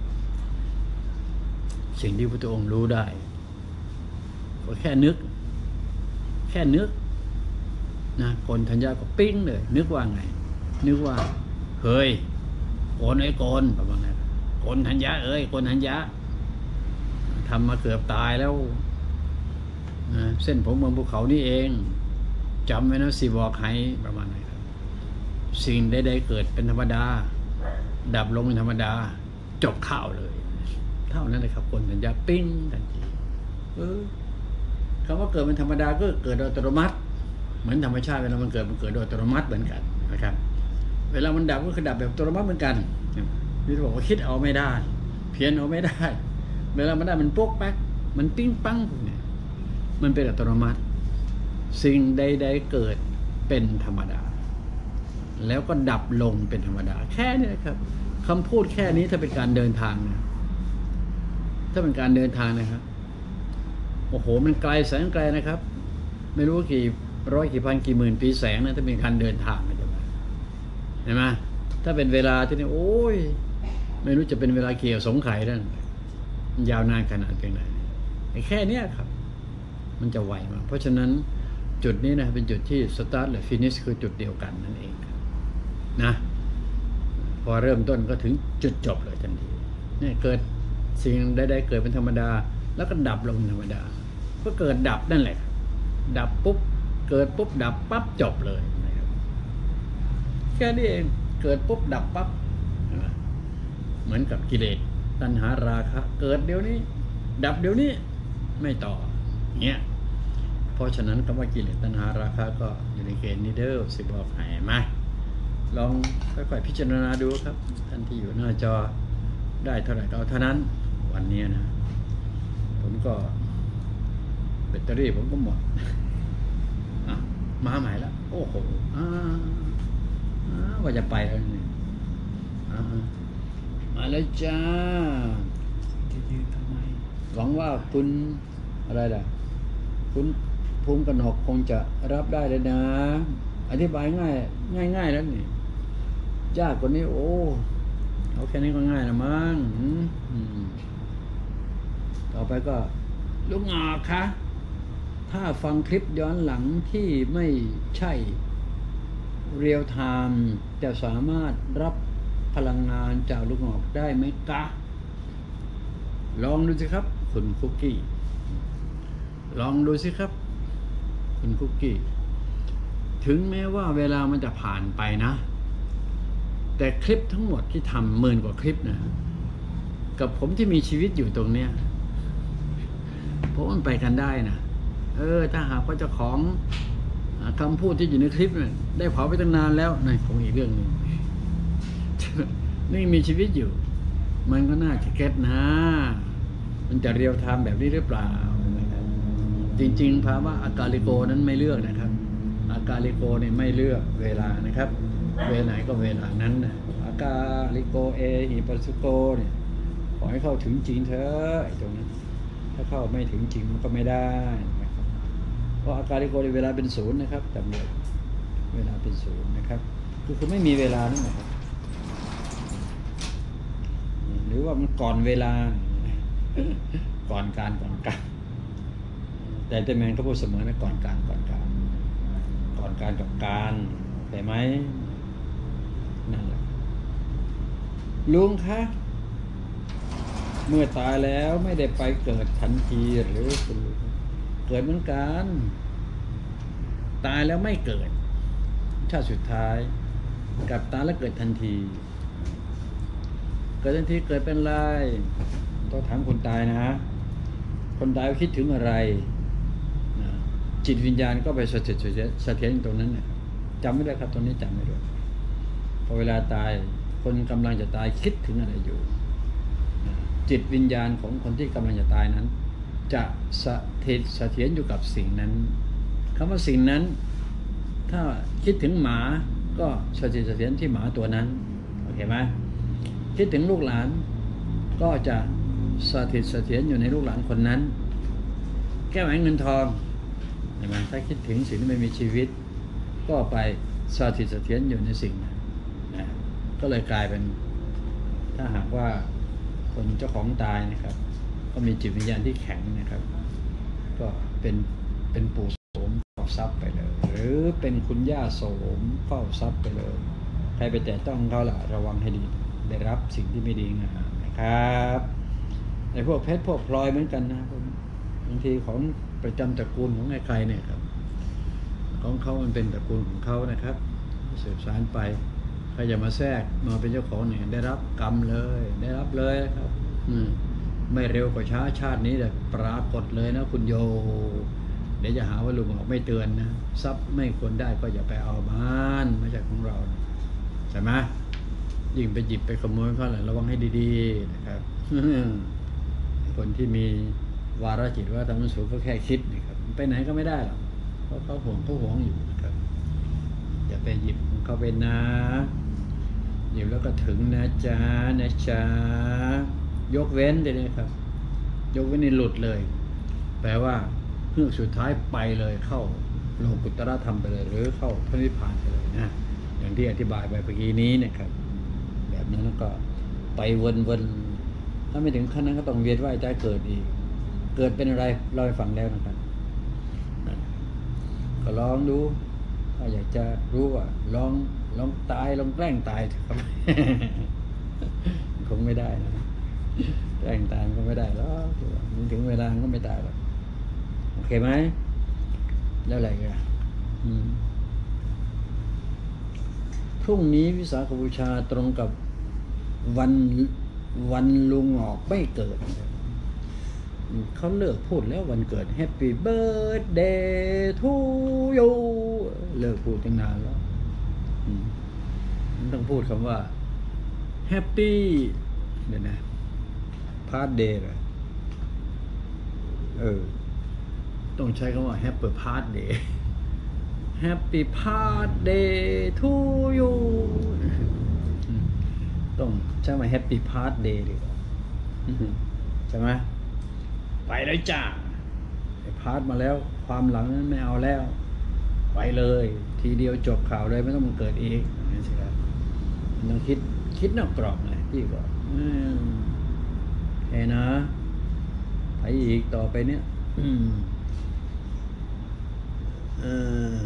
สิ่งที่พระองค์รู้ได้ก็แค่นึกแค่นึกนะคนธัญญาก็ปิ้งเลยนึกว่าไงนึกว่าเฮ้ยโกนไอ้โกนประมาณนั้นโกนธัญญาเอ้ยโกนธัญญาทำมาเกือบตายแล้วนะเส้นผมบนภูเขานี่เองจำไว้นะสิบอกให้ประมาณนั้นครับสิ่งใดๆเกิดเป็นธรรมดาดับลงเป็นธรรมดาจบข่าวเลยเท่านั้นเลยครับคนธัญญาปิ้งทันทีเออคำว่าเกิดเป็นธรรมดาก็เกิดโดยอัตโนมัติเหมือนธรรมชาติเวลามันเกิดมันเกิดโดยอัตโนมัติเหมือนกันนะครับเวลามันดับก็คือดับแบบอัตโนมัติเหมือนกันนี่บอกว่าคิดเอาไม่ได้เพี้ยนเอาไม่ได้เวลามันได้มันโป๊กแป๊กมันปิ้งปังเนี่ยมันเป็นอัตโนมัติสิ่งใดๆเกิดเป็นธรรมดาแล้วก็ดับลงเป็นธรรมดาแค่นี้ครับคำพูดแค่นี้ถ้าเป็นการเดินทางนะถ้าเป็นการเดินทางนะครับโอ้โหมันไกลแสนไกลนะครับไม่รู้กี่ร้อยกี่พันกี่หมื่นปีแสงนะถ้าเป็นการเดินทางนะจ๊ะเห็นไหมถ้าเป็นเวลาที่นี่โอ้ยไม่รู้จะเป็นเวลาเกี่ยวสงไข่นั่นยาวนานขนาดเพียงไหนแค่นี้ครับมันจะไวมากเพราะฉะนั้นจุดนี้นะเป็นจุดที่สตาร์ทหรือฟินิชคือจุดเดียวกันนั่นเองนะพอเริ่มต้นก็ถึงจุดจบเลยทันทีเนี่ยเกิดสิ่งใดๆเกิดเป็นธรรมดาแล้วก็ดับลงธรรมดาก็เกิดดับนั่นแหละดับปุ๊บเกิดปุ๊บดับปั๊บจบเลยนะครับแค่นี้เองเกิดปุ๊บดับปั๊บเหมือนกับกิเลสตัณหาราคะเกิดเดี๋ยวนี้ดับเดี๋ยวนี้ไม่ต่อเงี้ยเพราะฉะนั้นคำว่ากิเลสตัณหาราคะก็อยู่ในเกณฑ์นี้เด้อสิบอกให้มาลองค่อยๆพิจารณาดูครับท่านที่อยู่หน้าจอได้เท่าไหร่ก็เอาเท่านั้นวันนี้นะผมก็แบตเตอรี่ผมก็หมดมาใหม่แล้วโอ้โหว่าจะไปแล้วนี่มาแล้วจ้าจะยืนทำไมหวังว่าคุณอะไรล่ะคุณภูมิกนกคงจะรับได้เลยนะอธิบายง่ายง่ายง่ายแล้วนี่ยากกว่านี้โอ้เอาแค่นี้ก็ง่ายละมั้งต่อไปก็ลุงหงอกคะถ้าฟังคลิปย้อนหลังที่ไม่ใช่เรียลไทม์จะสามารถรับพลังงานจากลูกหงอกได้ไหมกะลองดูสิครับคุณคุกกี้ลองดูสิครับคุณคุกกี้ถึงแม้ว่าเวลามันจะผ่านไปนะแต่คลิปทั้งหมดที่ทำหมื่นกว่าคลิปนะกับผมที่มีชีวิตอยู่ตรงเนี้ยเพราะมันไปกันได้นะเออถ้าหากว่าเจ้าของคำพูดที่อยู่ในคลิปเนี่ยได้เผาไปตั้งนานแล้วนี่คงอีกเรื่องหนึ่งนี่มีชีวิตอยู่มันก็น่าจะเก็ตนะมันจะเรียวไทม์แบบนี้หรือเปล่าจริงๆภาวะอากาลิโกนั้นไม่เลือกนะครับอากาลิโกเนี่ยไม่เลือกเวลานะครับเวลาไหนก็เวลานั้นนะอากาลิโกเอหิปัสสุโกเนี่ยขอให้เข้าถึงจริงเถอะไอ้ตรงนั้นถ้าเข้าไม่ถึงจริงมันก็ไม่ได้นะครับเพราะอาการลิโกเวลาเป็นศูนย์นะครับจำเลยเวลาเป็นศูนย์นะครับคือคือไม่มีเวลานั่นแหละครับหรือว่ามันก่อนเวลาก่อนการก่อนการแต่แต่แมนเขาพูดเสมอนะก่อนการก่อนการก่อนการกับการแต่ไหมนั่นแหละลุงคะเมื่อตายแล้วไม่ได้ไปเกิดทันทีหรือคุณลุงเกิดเหมือนกันตายแล้วไม่เกิดชาติสุดท้ายกับตายแล้วเกิดทันทีเกิดทันทีเกิดเป็นไรต้องถามคนตายนะคนตายคิดถึงอะไรนะจิตวิญญาณก็ไปสถิตเสถียรตรงนั้นนะจำไม่ได้ครับตรงนี้จำไม่ได้พอเวลาตายคนกำลังจะตายคิดถึงอะไรอยู่นะจิตวิญญาณของคนที่กำลังจะตายนั้นจะสถิตเสถียรอยู่กับสิ่งนั้นคำว่าสิ่งนั้นถ้าคิดถึงหมาก็สถิตเสถียรที่หมาตัวนั้นโอเคไหมคิดถึงลูกหลานก็จะสถิตเสถียรอยู่ในลูกหลานคนนั้นแก้วแหวนเงินทองเห็นไหมถ้าคิดถึงสิ่งที่ไม่มีชีวิตก็ไปสถิตเสถียรอยู่ในสิ่งนั้นนะก็เลยกลายเป็นถ้าหากว่าคนเจ้าของตายนะครับก็มีจิตวิญญาณที่แข็งนะครับก็เป็นเป็นปู่โสมเฝ้าทรัพย์ไปเลยหรือเป็นคุณย่าโสมเฝ้าทรัพย์ไปเลยใครไปแตะต้องเขาล่ะระวังให้ดีได้รับสิ่งที่ไม่ดีงามนะครับไอ้พวกเพชรพวกพลอยเหมือนกันนะบางทีของประจำตระกูลของใครๆเนี่ยครับของเขามันเป็นตระกูลของเขานะครับสืบสานไปใครจะมาแทรกมาเป็นเจ้าของเนี่ยได้รับกรรมเลยได้รับเลยครับอืมไม่เร็วกว่าช้าชาตินี้แต่ปรากฏเลยนะคุณโยเดี๋ยวจะหาว่าลุงบอกไม่เตือนนะทรัพย์ไม่ควรได้ก็อย่าไปเอามันไม่ใช่ของเราใช่ไหมยิ่งไปหยิบไปขโมยเขาเลยระวังให้ดีๆนะครับคนที่มีวาระจิตว่าทำมันสูงก็แค่คิดนะครับไปไหนก็ไม่ได้หรอกเพราะเขาห่วงเขาห่วงอยู่นะครับอย่าไปหยิบของเขาไปนะหยิบแล้วก็ถึงนะจ๊ะนะจ๊ะยกเว้นเลยนะครับยกเว้นนี่หลุดเลยแปลว่าเพื่อสุดท้ายไปเลยเข้าโลกุตตรธรรมไปเลยหรือเข้าพระนิพพานไปเลยนะอย่างที่อธิบายไปเมื่อกี้นี้นะครับแบบนั้นก็ไปวนๆถ้าไม่ถึงขั้นนั้นก็ต้องเวียนว่ายตายเกิดอีกเกิดเป็นอะไรเราให้ฟังแล้วนะครับก็ลองดูถ้าอยากจะรู้ว่าลองลองตายลองแกล้งตายเถอะครับ คงไม่ได้นะแกล้งตายก็ไม่ได้แล้วมันถึงเวลาก็ไม่ตายหรอกโอเคไหมแล้วอะไรกันพรุ่งนี้วิสาขบูชาตรงกับวันวันลุงออกไม่เกิดเขาเลิกพูดแล้ววันเกิด Happy Birthday to you เลิกพูดตั้งนานแล้วต้องพูดคำว่า Happy เดี๋ยวนะ Birthday เลยเออต้องใช้คำว่า Happy Birthday Happy Birthday to you ต้องใช้คำว่า Happy Birthday ดีกว่าใช่ไหมไปเลยจ้าไอ้พาร์ทมาแล้วความหลังนั้นไม่เอาแล้วไปเลยทีเดียวจบข่าวเลยไม่ต้องมาเกิดอีกนี่สิครับต้องคิดคิดนอกกรอบเลยพี่ก็แค่นะไปอีกต่อไปเนี้ยเออ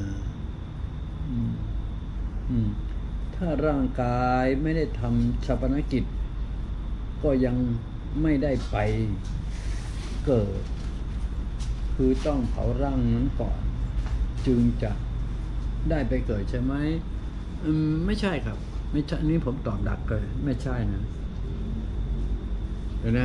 ถ้าร่างกายไม่ได้ทำชาปนกิจก็ยังไม่ได้ไปเกิดคือต้องเผาร่างนั้นก่อนจึงจะได้ไปเกิดใช่ไหมอืมไม่ใช่ครับไม่ใช่นี้ผมตอบดักเลยไม่ใช่นะเดี๋ยวนะ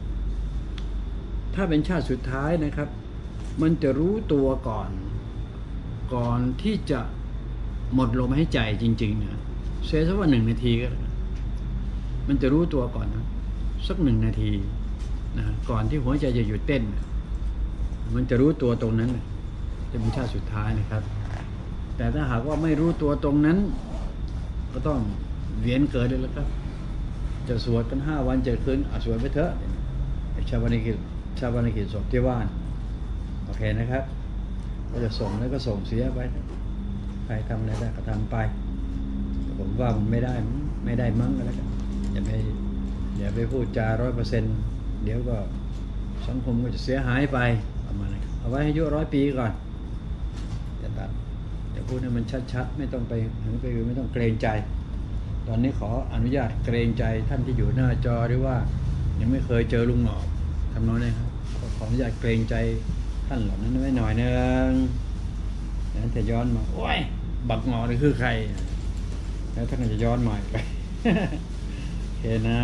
ถ้าเป็นชาติสุดท้ายนะครับมันจะรู้ตัวก่อนก่อนที่จะหมดลมหายใจจริงๆนะเสียสักว่าหนึ่งนาทีก็มันจะรู้ตัวก่อนนะสักหนึ่งนาทีนะก่อนที่หัวใจจะหยุดเต้นมันจะรู้ตัวตรงนั้นจะเป็นชาติสุดท้ายนะครับแต่ถ้าหากว่าไม่รู้ตัวตรงนั้นก็ต้องเวียนเกิดเลยแล้วครับจะสวดกันห้าวันเจ็ดคืนอ่ะสวดไปเถอะชาวบ้านนี่คือชาปนกิจศพที่บ้านโอเคนะครับก็จะส่งแล้วก็ส่งเสียไปใครทำอะไรได้ก็ทำไปผมว่ามันไม่ได้ไม่ได้มั้งก็แล้วกันอย่าไปอย่าไปพูดจาร้อยเปอร์เซ็นต์เดี๋ยวก็สังคมก็จะเสียหายไปประมาณนั้นเอาไว้ให้อายุร้อยปีก่อนจะตัดจะพูดให้มันชัดๆไม่ต้องไปถึงไปไม่ต้องเกรงใจตอนนี้ขออนุญาตเกรงใจท่านที่อยู่หน้าจอหรือว่ายังไม่เคยเจอลุงหงอกทำน้อยนะครับขออนุญาตเกรงใจท่านเหล่านั้นไว้หน่อยนึงแล้วจะย้อนมาโอ้ยบักหงอกนี่คือใครแล้วท่านก็จะย้อนมาไปโอเคนะ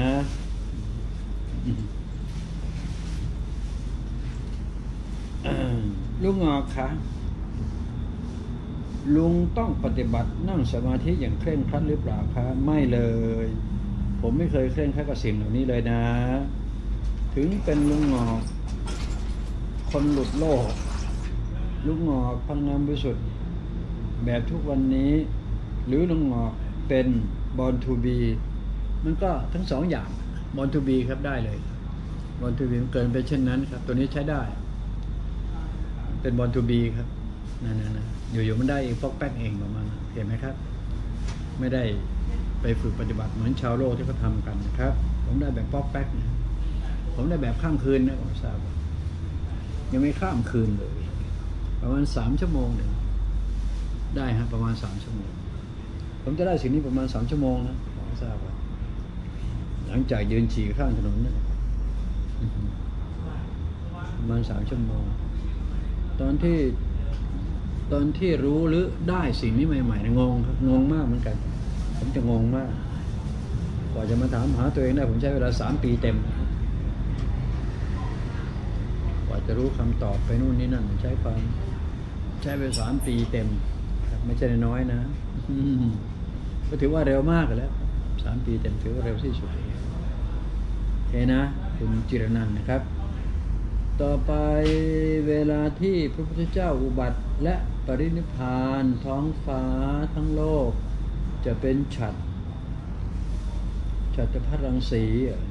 ลุงหงอกคะลุงต้องปฏิบัตินั่งสมาธิอย่างเคร่งครัดหรือเปล่าคะไม่เลยผมไม่เคยเคร่งครัดกับสิ่งเหล่านี้เลยนะถึงเป็นลุงหงอกคนหลุดโลกลุงหงอกพลังงานบริสุทธิ์แบบทุกวันนี้หรือลุงหงอกเป็นบอลทูบีมันก็ทั้งสองอย่างบอลทูบีครับได้เลยบอลทูบีมันเกินไปเช่นนั้นครับตัวนี้ใช้ได้เป็นบอลทูบีครับนั่นๆๆอยู่ๆมันได้เองปอกแป๊กเองประมาณนั้นเห็นไหมครับไม่ได้ไปฝึกปฏิบัติเหมือนชาวโลกที่เขาทำกันนะครับผมได้แบบปอกแป๊กนะผมได้แบบข้ามคืนนะผมทราบยังไม่ข้ามคืนเลยประมาณสามชั่วโมงหนึ่งได้ฮะประมาณสามชั่วโมงผมจะได้สิ่งนี้ประมาณสามชั่วโมงนะผมทราบว่าหลังจากยืนฉี่ข้างถนนนะประมาณสามชั่วโมงตอนที่ตอนที่รู้หรือได้สิ่งนี้ใหม่ๆงงครับงงมากเหมือนกันผมจะงงมากกว่าจะมาถามหาตัวเองได้ผมใช้เวลาสามปีเต็มกว่าจะรู้คำตอบไปนู่นนี่นั่นใช้ความใช้ไปสามปีเต็มไม่ใช่น้อยนะก็ถือว่าเร็วมากแล้วสามปีเต็มถือว่าเร็วที่สุดโอเคนะคุณจิรนันท์นะครับต่อไปเวลาที่พระพุทธเจ้าอุบัติและปรินิพพานท้องฟ้าทั้งโลกจะเป็นฉัตรฉัตรพัฒรังสี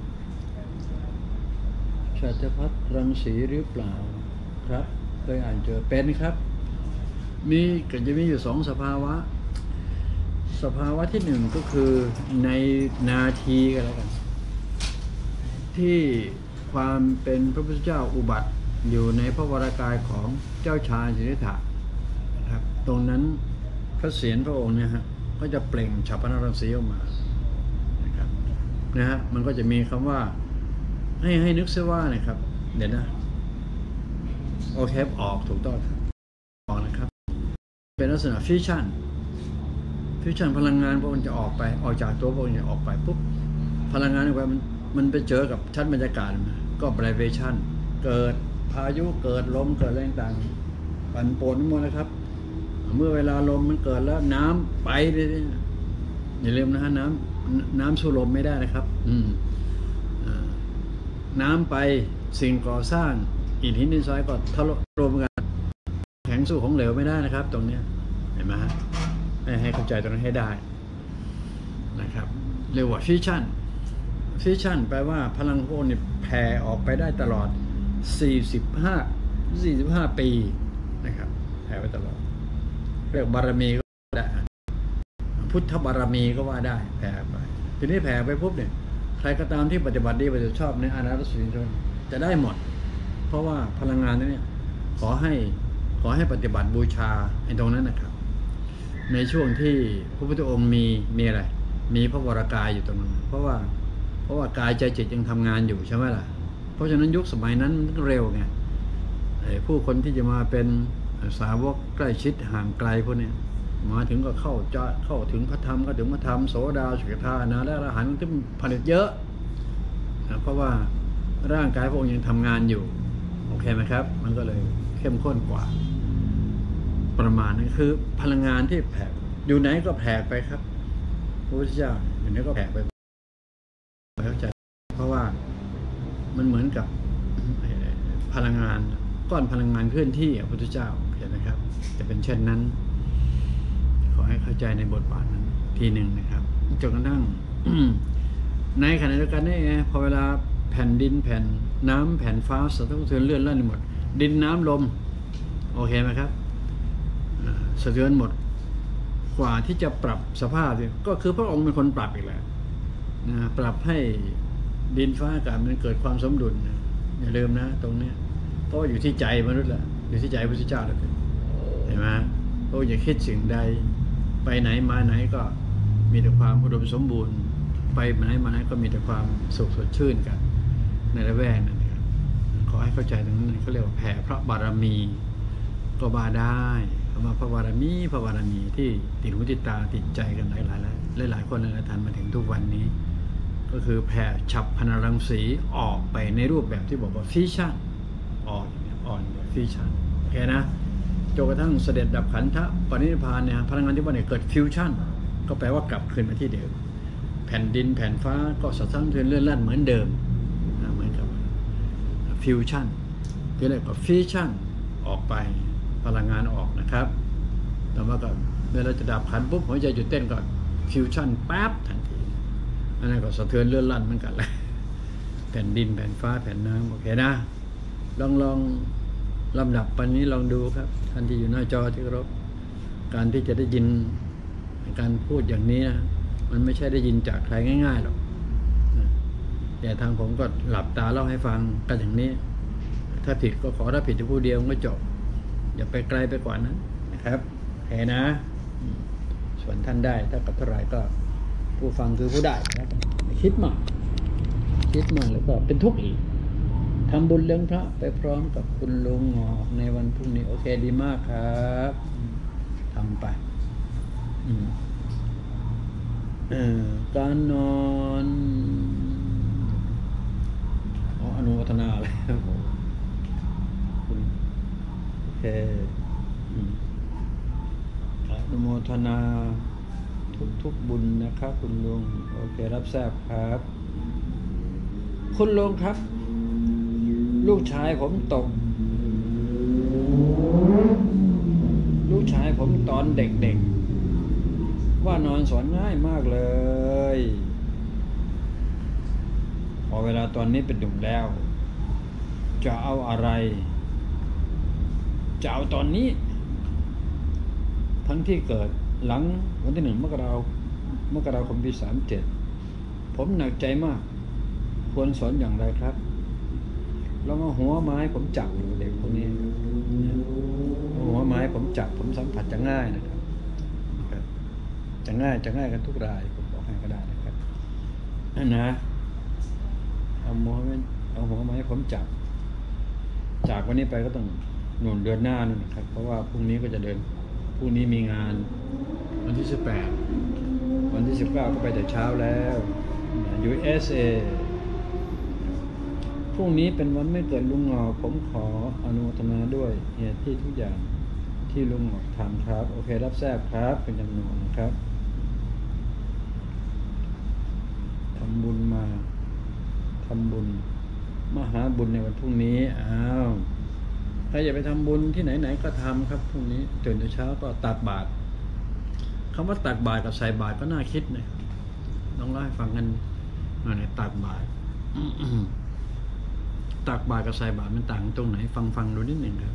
ฉัตรพัฒรังสีหรือเปล่าครับเคยอ่านเจอเป็นครับมีก็จะมีอยู่สองสภาวะสภาวะที่หนึ่งก็คือในนาทีกันแล้วกันที่ความเป็นพระพุทธเจ้าอุบัติอยู่ในพระวรากายของเจ้าชายสิทธัตถะนะครับตรงนั้นพระเศียรพระองค์เนี่ยฮะก็จะเปล่งฉัพพนรังสีออกมานะครับนะฮะมันก็จะมีคำว่าให้ให้นึกเสียว่านะครับเดี๋ยวนะโอเคออกถูกต้องครับออกนะครับเป็นลักษณะฟิวชั่นฟิวชั่นพลังงานพระองค์จะออกไปออกจากตัวพระองค์จะออกไปปุ๊บพลังงานออกไปมันมันไปเจอกับชั้นบรรยากาศก็ไบเบชั่นเกิดพายุเกิดลมเกิดอะไรต่างๆปั่นป่วนหมดนะครับเมื่อเวลาลมมันเกิดแล้วน้ำไปเลยอย่าลืมนะฮะน้ำน้ำสู้ลมไม่ได้นะครับอืมน้ำไปสิ่งก่อสร้างอิฐหินดินทรายก็ทะลุรวมกันแข็งสู้ของเหลวไม่ได้นะครับตรงนี้เห็นไหมฮะให้ให้เข้าใจตรงนี้ให้ได้นะครับเรียกว่าฟิชชั่นฟิชชั่นแปลว่าพลังโลกเนี่ยแผ่ออกไปได้ตลอดสี่สิบห้า สี่สิบห้าปีนะครับแผ่ไปตลอดเรียกบารมีก็ได้พุทธบารมีก็ว่าได้แผ่ไปทีนี้แผ่ไปปุ๊บเนี่ยใครก็ตามที่ปฏิบัติดีปฏิบัติชอบในอนาถสุนีชนจะได้หมดเพราะว่าพลังงานนี้ขอให้ขอให้ปฏิบัติบูชาไอ้ตรงนั้นนะครับในช่วงที่พระพุทธองค์มีมีอะไรมีพระวรากายอยู่ตรงนั้นเพราะว่าเพราะว่ากายใจจิตยังทำงานอยู่ใช่ไหมล่ะเพราะฉะนั้นยุคสมัยนั้นมันเร็วไงผู้คนที่จะมาเป็นสาวกใกล้ชิดห่างไกลพวกนี้มาถึงก็เข้าจะเข้าถึงพระธรรมก็ถึงพระธรรมโสดาสกิทานะและอรหันต์ที่ผลิตเยอะนะเพราะว่าร่างกายพระองค์ยังทำงานอยู่โอเคไหมครับมันก็เลยเข้มข้นกว่าประมาณนั้นคือพลังงานที่แผ่อยู่ไหนก็แผ่ไปครับพระพุทธเจ้าอยู่ไหนก็แผ่ไปเข้าใจเพราะว่ามันเหมือนกับพลังงานก้อนพลังงานเคลื่อนที่พระพุทธเจ้าเห็นไหมครับจะเป็นเช่นนั้นขอให้เข้าใจในบทบาทนั้นทีหนึ่งนะครับจนกระทั่งในขณะเดียวกันนี่พอเวลาแผ่นดินแผ่นน้ำแผ่นฟ้าสะท้อนสะเทือนเลื่อนลั่นหมดดินน้ำลมโอเคไหมครับสะเทือนหมดกว่าที่จะปรับสภาพก็คือพระองค์เป็นคนปรับอีกแล้วนะปรับให้ดินฟ้าอากาศมันเกิดความสมดุลนะอย่าลืมนะตรงนี้เพราะอยู่ที่ใจมนุษย์แหละอยู่ที่ใจพระพุทธเจ้าแล้วกันเห็นไหมเพราะอย่าคิดสิ่งใดไปไหนมาไหนก็มีแต่ความอุดมสมบูรณ์ไปไหนมาไหนก็มีแต่ความสุขสดชื่นกันในระแวกนั้นครับขอให้เข้าใจตรงนั้นเขาเรียกว่าแผ่พระบารมีก็บาได้คำว่าพระบารมีพระบารมีที่ติดหูติดตาติดใจกันหลายหลายหลายหลายคนหลายท่านมาถึงทุกวันนี้ก็คือแผ่ฉับพนรังสีออกไปในรูปแบบที่บอกว่าฟิชชั่นออกอ่อนฟิชชั่นโอเคนะจนกระทั่งเสด็จดับขันธปรินิพพานเนี่ยพลังงานที่ว่าเนี่ยเกิดฟิวชั่นก็แปลว่ากลับคืนมาที่เดิมแผ่นดินแผ่นฟ้าก็สะท้อนเทือนเลื่อนลั่นเหมือนเดิมเหมือนกับฟิวชั่นที่เรียกว่าฟิชชั่นออกไปพลังงานออกนะครับแต่ว่าก็เวลาจะดับขันปุ๊บหัวใจหยุดเต้นก่อนฟิวชั่นแป๊บทันทีอันนั้นก็สะเทือนเลื่อนลั่นเหมือนกันเลยแผ่นดินแผ่นฟ้าแผ่นน้ำโอเคนะลองลองลำดับปันนี้ลองดูครับท่านที่อยู่หน้าจอที่เคารพการที่จะได้ยินการพูดอย่างนี้นะมันไม่ใช่ได้ยินจากใครง่ายๆหรอกแต่ทางผมก็หลับตาเล่าให้ฟังกันอย่างนี้ถ้าผิดก็ขอถ้าผิดจะผู้เดียวก็จบอย่าไปไกลไปกว่านั้นนะครับแค่นะส่วนท่านได้ถ้ากับเท่าไหร่ก็ผู้ฟังคือผู้ได้นะคิดมากคิดมากแล้วก็เป็นทุกข์อีกทำบุญเลี้ยงพระไปพร้อมกับคุณลุงหงอกในวันพรุ่งนี้โอเคดีมากครับทำไปเอ่อการนอนอ๋ออนุโมทนาเลยคุณโอเคอนุโมทนาทุกทุกบุญนะครับคุณลุงโอเครับทราบครับคุณลุงครับลูกชายผมตกลูกชายผมตอนเด็กๆว่านอนสอนง่ายมากเลยพอเวลาตอนนี้เป็นหนุ่มแล้วจะเอาอะไรจะเอาตอนนี้ทั้งที่เกิดหลังวันที่หนึ่งมกราคมมกราคมปีสามเจ็ดผมหนักใจมากควรสอนอย่างไรครับลองเอาหัวไม้ผมจับอยู่เด็กพวกนี้หัวไม้ผมจับผมสัมผัสจะง่ายนะครับจะง่ายจะง่ายกันทุกรายผมบอกให้ก็ได้นะครับนั่นนะเอาหัวเอาหัวไม้ผมจับจากวันนี้ไปก็ต้องหนุนเดือนหน้านู่นนะครับเพราะว่าพรุ่งนี้ก็จะเดินพรุ่งนี้มีงานวันที่สิบแปดวันที่สิบเก้าก็ไปแต่เช้าแล้ว ยู เอส เอ พรุ่งนี้เป็นวันไม่เกิดลุงหงอกผมขออนุโมทนาด้วยเหตุที่ทุกอย่างที่ลุงหงอกทำครับโอเครับทราบครับเป็นจำนวนนะครับทำบุญมาทำบุญมหาบุญในวันพรุ่งนี้อ้าวใครอยากไปทำบุญที่ไหนๆก็ทำครับพรุ่งนี้ตื่นแต่เช้าก็ตักบาตรคำว่าตักบาตรกับใส่บาตรก็น่าคิดนะต้องเล่าให้ฟังกันหน่อยตักบาตรตักบาตรกับใส่บาตรมันต่างตรงไหนฟังฟังดูนิดหนึ่งครับ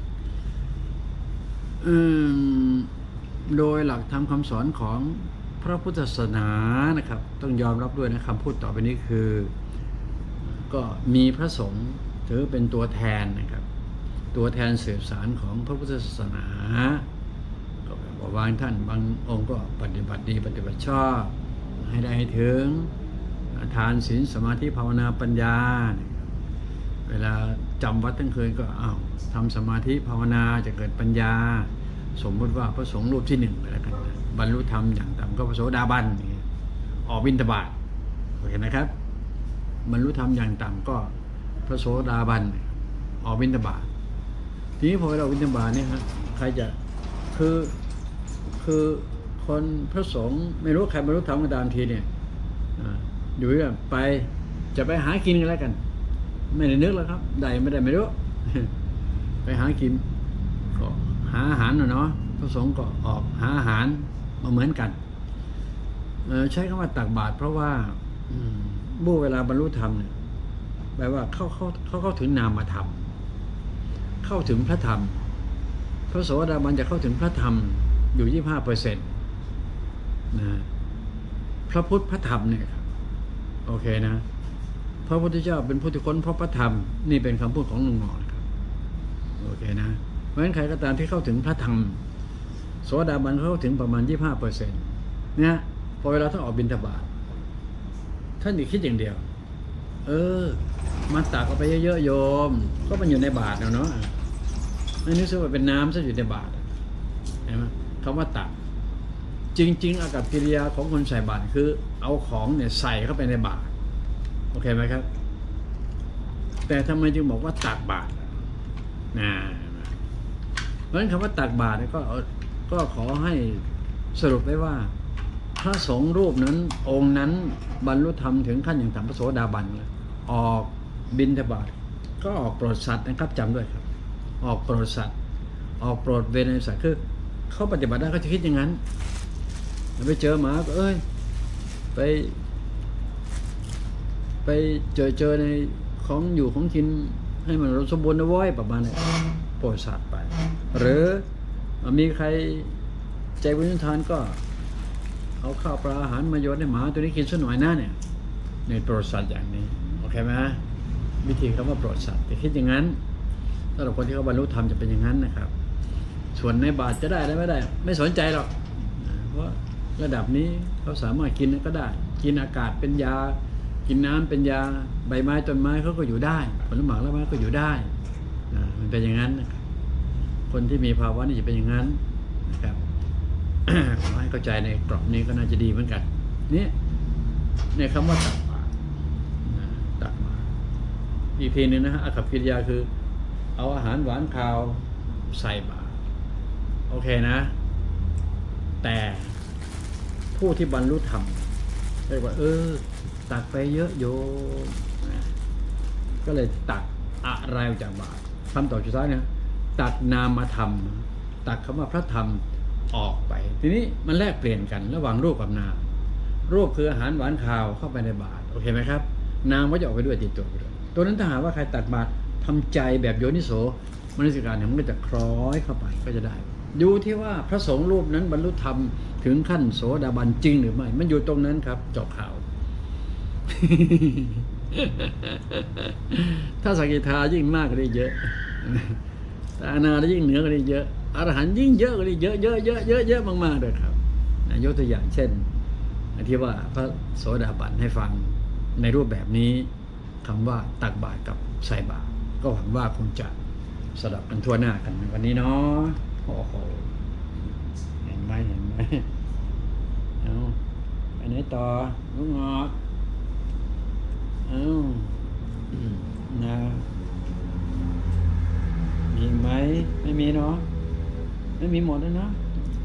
โดยหลักธรรมคำสอนของพระพุทธศาสนานะครับต้องยอมรับด้วยนะคำพูดต่อไปนี้คือก็มีพระสงฆ์ถือเป็นตัวแทนนะครับตัวแทนสืบสารของพระพุทธศาสนาก็แบบบางท่านบางองค์ก็ปฏิบัติดีปฏิบัติชอบให้ได้ให้ถึงทานศีลสมาธิภาวนาปัญญาเวลาจำวัดทั้งคืนก็อ้าวทำสมาธิภาวนาจะเกิดปัญญาสมมติว่าพระสงฆ์รูปที่หนึ่งไปแล้วกันบรรลุธรรมอย่างต่ำก็พระโสดาบันออกบิณฑบาตเห็นไหมครับบรรลุธรรมอย่างต่ำก็พระโสดาบันออกบิณฑบาตทีนี้พอเราบิณฑบาตเนี่ยฮะใครจะคือคือคนพระสงฆ์ไม่รู้ใครบรรลุธรรมก็ตามทีเนี่ยอยู่เนี่ยไปจะไปหากินกันแล้วกันไม่ได้นึกแล้วครับได้ไม่ได้ไม่รู้ไปหากินก็หาอาหารเนาะพระสงฆ์ก็ออกหาอาหารมาเหมือนกันใช้คำว่าตักบาตรเพราะว่าบู้เวลาบรรลุธรรมเนี่ยแปลว่าเข้าเข้าเข้าเข้าถึงนามธรรมเข้าถึงพระธรรมพระโสดาบันจะเข้าถึงพระธรรมอยู่ยี่สิบห้าเปอร์เซ็นต์นะพระพุทธพระธรรมเนี่ยครับโอเคนะพระพุทธเจ้าเป็นผู้ที่ค้นพบพระธรรมนี่เป็นคำพูดของลุงหนอนะครับโอเคนะเพราะฉะนั้นใครก็ตามที่เข้าถึงพระธรรมโสดาบันเข้าถึงประมาณยี่สิบห้าเปอร์เซ็นต์เนี่ยพอเวลาท่านออกบิณฑบาตท่านอีกคิดอย่างเดียวเออมาตักเอาไปเยอะๆโยมก็มันอยู่ในบาตรเนาะไม่นึกว่าเป็นน้ำซะอยู่ในบาตรเห็นไหมคำว่าตักจริงๆอากัปกิริยาของคนใส่บาตรคือเอาของเนี่ยใส่เข้าไปในบาตรโอเคไหมครับแต่ทำไมจึงบอกว่าตักบาตรนะเพราะฉะนั้นคำว่าตักบาตรก็ก็ขอให้สรุปไว้ว่าพระสงฆ์รูปนั้นองค์นั้นบรรลุธรรมถึงขั้นอย่างต่ำพระโสดาบันเลยออกบิณฑบาตก็ออกโปรดสัตว์นะครับจำด้วยครับออกโปรดสัตว์ออกโปรดเวรสัตว์คือเขาปฏิบัติได้เขาจะคิดอย่างนั้นไปเจอหมาก็เอ้ยไปไปเจอเจอในของอยู่ของกินให้มันสมบูรณ์นะว้อยประมาณนี้โปรดสัตว์ไปหรือมีใครใจบุญทานก็เอาข้าวปลาอาหารมาโยนให้หมาตัวนี้กินสักหน่อยนะเนี่ยในโปรดสัตว์อย่างนี้โอเคไหมวิธีคำว่าโปรดสัตว์แต่คิดอย่างนั้นสำหรับคนที่เขาบรรลุธรรมจะเป็นอย่างนั้นนะครับส่วนในบาตรจะได้ได้ไม่ได้ไม่สนใจหรอกเพราะระดับนี้เขาสามารถกินก็ได้กินอากาศเป็นยากินน้ำเป็นยาใบไม้ต้นไม้เขาก็อยู่ได้ผลไม้แล้วไม้ก็อยู่ได้มันเป็นอย่างนั้นนะครับคนที่มีภาวะนี่จะเป็นอย่างนั้นนะครับ ขอให้เข้าใจในกรอบนี้ก็น่าจะดีเหมือนกันนี่ในคำว่าตักบาตรตักบาตรอีกทีหนึ่งนะฮะอากัปกิริยาคือเอาอาหารหวานคาวใส่บาตรโอเคนะแต่ผู้ที่บรรลุธรรมเรียกว่าเออตักไปเยอะโยมก็เลยตักอะไรจากบาตรคำต่อสุดท้ายเนี่ยตักนามธรรมตักคำว่าพระธรรมออกไปทีนี้มันแลกเปลี่ยนกันระหว่างรูปกับนามรูปคืออาหารหวานคาวเข้าไปในบาตรโอเคไหมครับนามก็จะออกไปด้วยติดตัวไปด้วยตัวนั้นถ้าหากว่าใครตักบาตรทำใจแบบโยนิโสมนสิการเนี่ยมันก็จะคล้อยเข้าไปก็จะได้ดูที่ว่าพระสงฆ์รูปนั้นบรรลุธรรมถึงขั้นโสดาบันจริงหรือไม่มันอยู่ตรงนั้นครับจบข่าว ถ้าสกิทายิ่งมากก็ได้เยอะแต่อนาถยิ่งเหนือก็ได้เยอะอรหันต์ยิ่งเยอะก็ได้เยอะเยอะเยอะเยอะเยอะมากๆเลยครับยกตัวอย่างเช่นที่ว่าพระโสดาบันให้ฟังในรูปแบบนี้คำว่าตักบาตรกับใส่บาตรก็หวังว่าคงจะสลับกันทั่วหน้ากันในวันนี้เนาะโอ้โหเห็นไหมเห็นไหมเอาไปไหนต่อลุงงอกเอานะมีไหมไม่มีเนาะไม่มีหมดแล้วนะ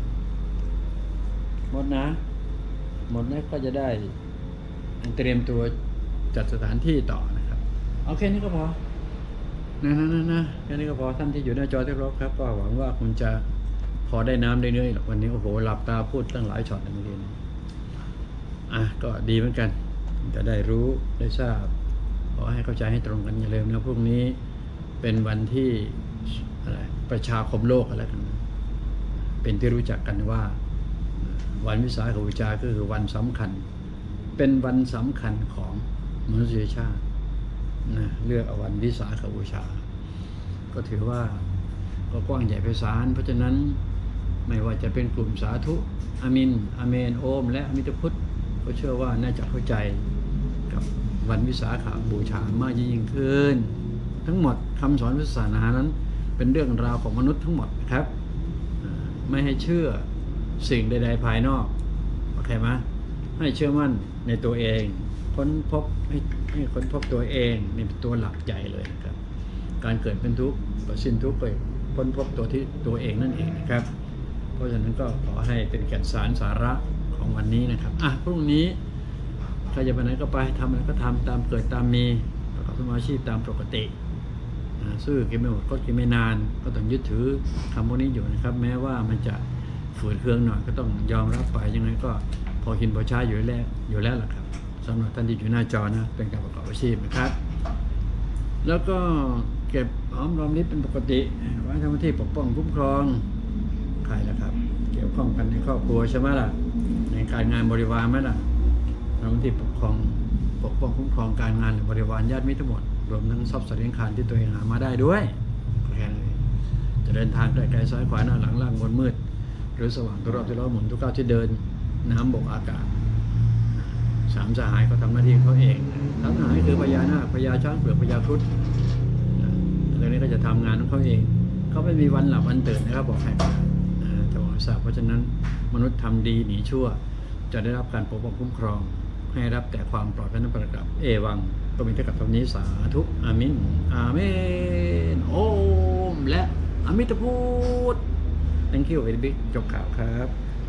หมดนะหมดแล้วก็จะได้เตรียมตัวจัดสถานที่ต่อนะครับเอาแค่นี้ก็พอนะนะนะนะแค่นี้ก็พอท่านที่อยู่หน้าจอที่รบครับก็หวังว่าคุณจะพอได้น้ำได้เนื้อหรอกวันนี้โอ้โหหลับตาพูดตั้งหลายช็อตเลยเมื่อกี้อ่ะก็ดีเหมือนกันจะได้รู้ได้ทราบขอให้เข้าใจให้ตรงกันอย่าลืมนะพรุ่งนี้เป็นวันที่อะไรประชาคมโลกอะไรกันเป็นที่รู้จักกันว่าวันวิสาขบูชาก็คือวันสำคัญเป็นวันสำคัญของมนุษยชาตินะเลือกเอาวันวิสาขบูชาก็ถือว่าก็กว้างใหญ่ไพศาลเพราะฉะนั้นไม่ว่าจะเป็นกลุ่มสาธุอามินอาเมนโอมและอมิตพุทธก็เชื่อว่าน่าจะเข้าใจกับวันวิสาขบูชามากยิ่งขึ้นทั้งหมดคำสอนพุทธศาสนานั้นเป็นเรื่องราวของมนุษย์ทั้งหมดนะครับไม่ให้เชื่อสิ่งใดๆภายนอกโอเคไหมให้เชื่อมั่นในตัวเองค้นพบให้ให้ค้นพบตัวเองนี่เป็นตัวหลักใหญ่เลยนะครับการเกิดเป็นทุกข์ก็สิ้นทุกข์ไปค้นพบตัวที่ตัวเองนั่นเองนะครับเพราะฉะนั้นก็ขอให้เป็นแก่นสารสาระของวันนี้นะครับอ่ะพรุ่งนี้ใครจะไปไหนก็ไปทำอะไรก็ทำตามเกิดตามมีประกอบอาชีพตามปกติซื่อกินไม่หมดก็กินไม่นานก็ต้องยึดถือคำพวกนี้อยู่นะครับแม้ว่ามันจะฝืนเครื่องหน่อยก็ต้องยอมรับไปยังไงก็พอกินพอใช้อยู่แล้วอยู่แล้วล่ะครับสำหรับท่านที่อยู่หน้าจอนะเป็นการประกอบอาชีพนะครับแล้วก็เก็บหอมรอมริบเป็นปกติไว้ทำหน้าที่ปกป้องคุ้มครองใครล่ะครับ เกี่ยวข้องกันในครอบครัวใช่ไหมล่ะในการงานบริวารไหมล่ะทำหน้าที่ปกครองปกป้องคุ้มครองการงานหรือบริวารญาติมิตรทั้งหมดรวมทั้งทรัพย์สินเลี้ยงคานที่ตัวเองหามาได้ด้วยแค่นั้นเองจะเดินทางไกลๆซ้ายขวาหน้าหลังล่างบนมืดหรือสว่างทุกรอบที่ล้อหมุนทุกก้าวที่เดินน้ำบกอากาศสามสหายเขาทำหน้าที่ของเขาเองสามสหายคือพญานาคพญาช้างเผือกพญาครุฑเรื่องนี้ก็จะทำงานของเขาเองเขาไม่มีวันหลับวันตื่นนะครับบอกให้แต่ว่าทราบเพราะฉะนั้นมนุษย์ทำดีหนีชั่วจะได้รับการปกป้องคุ้มครองให้รับแต่ความปลอดภัยนั้นประดับเอวังก็มีเท่ากับตรงนี้สาธุอามินอาเมนโอมและอมิตรพูด thank you very big จบข่าวครับ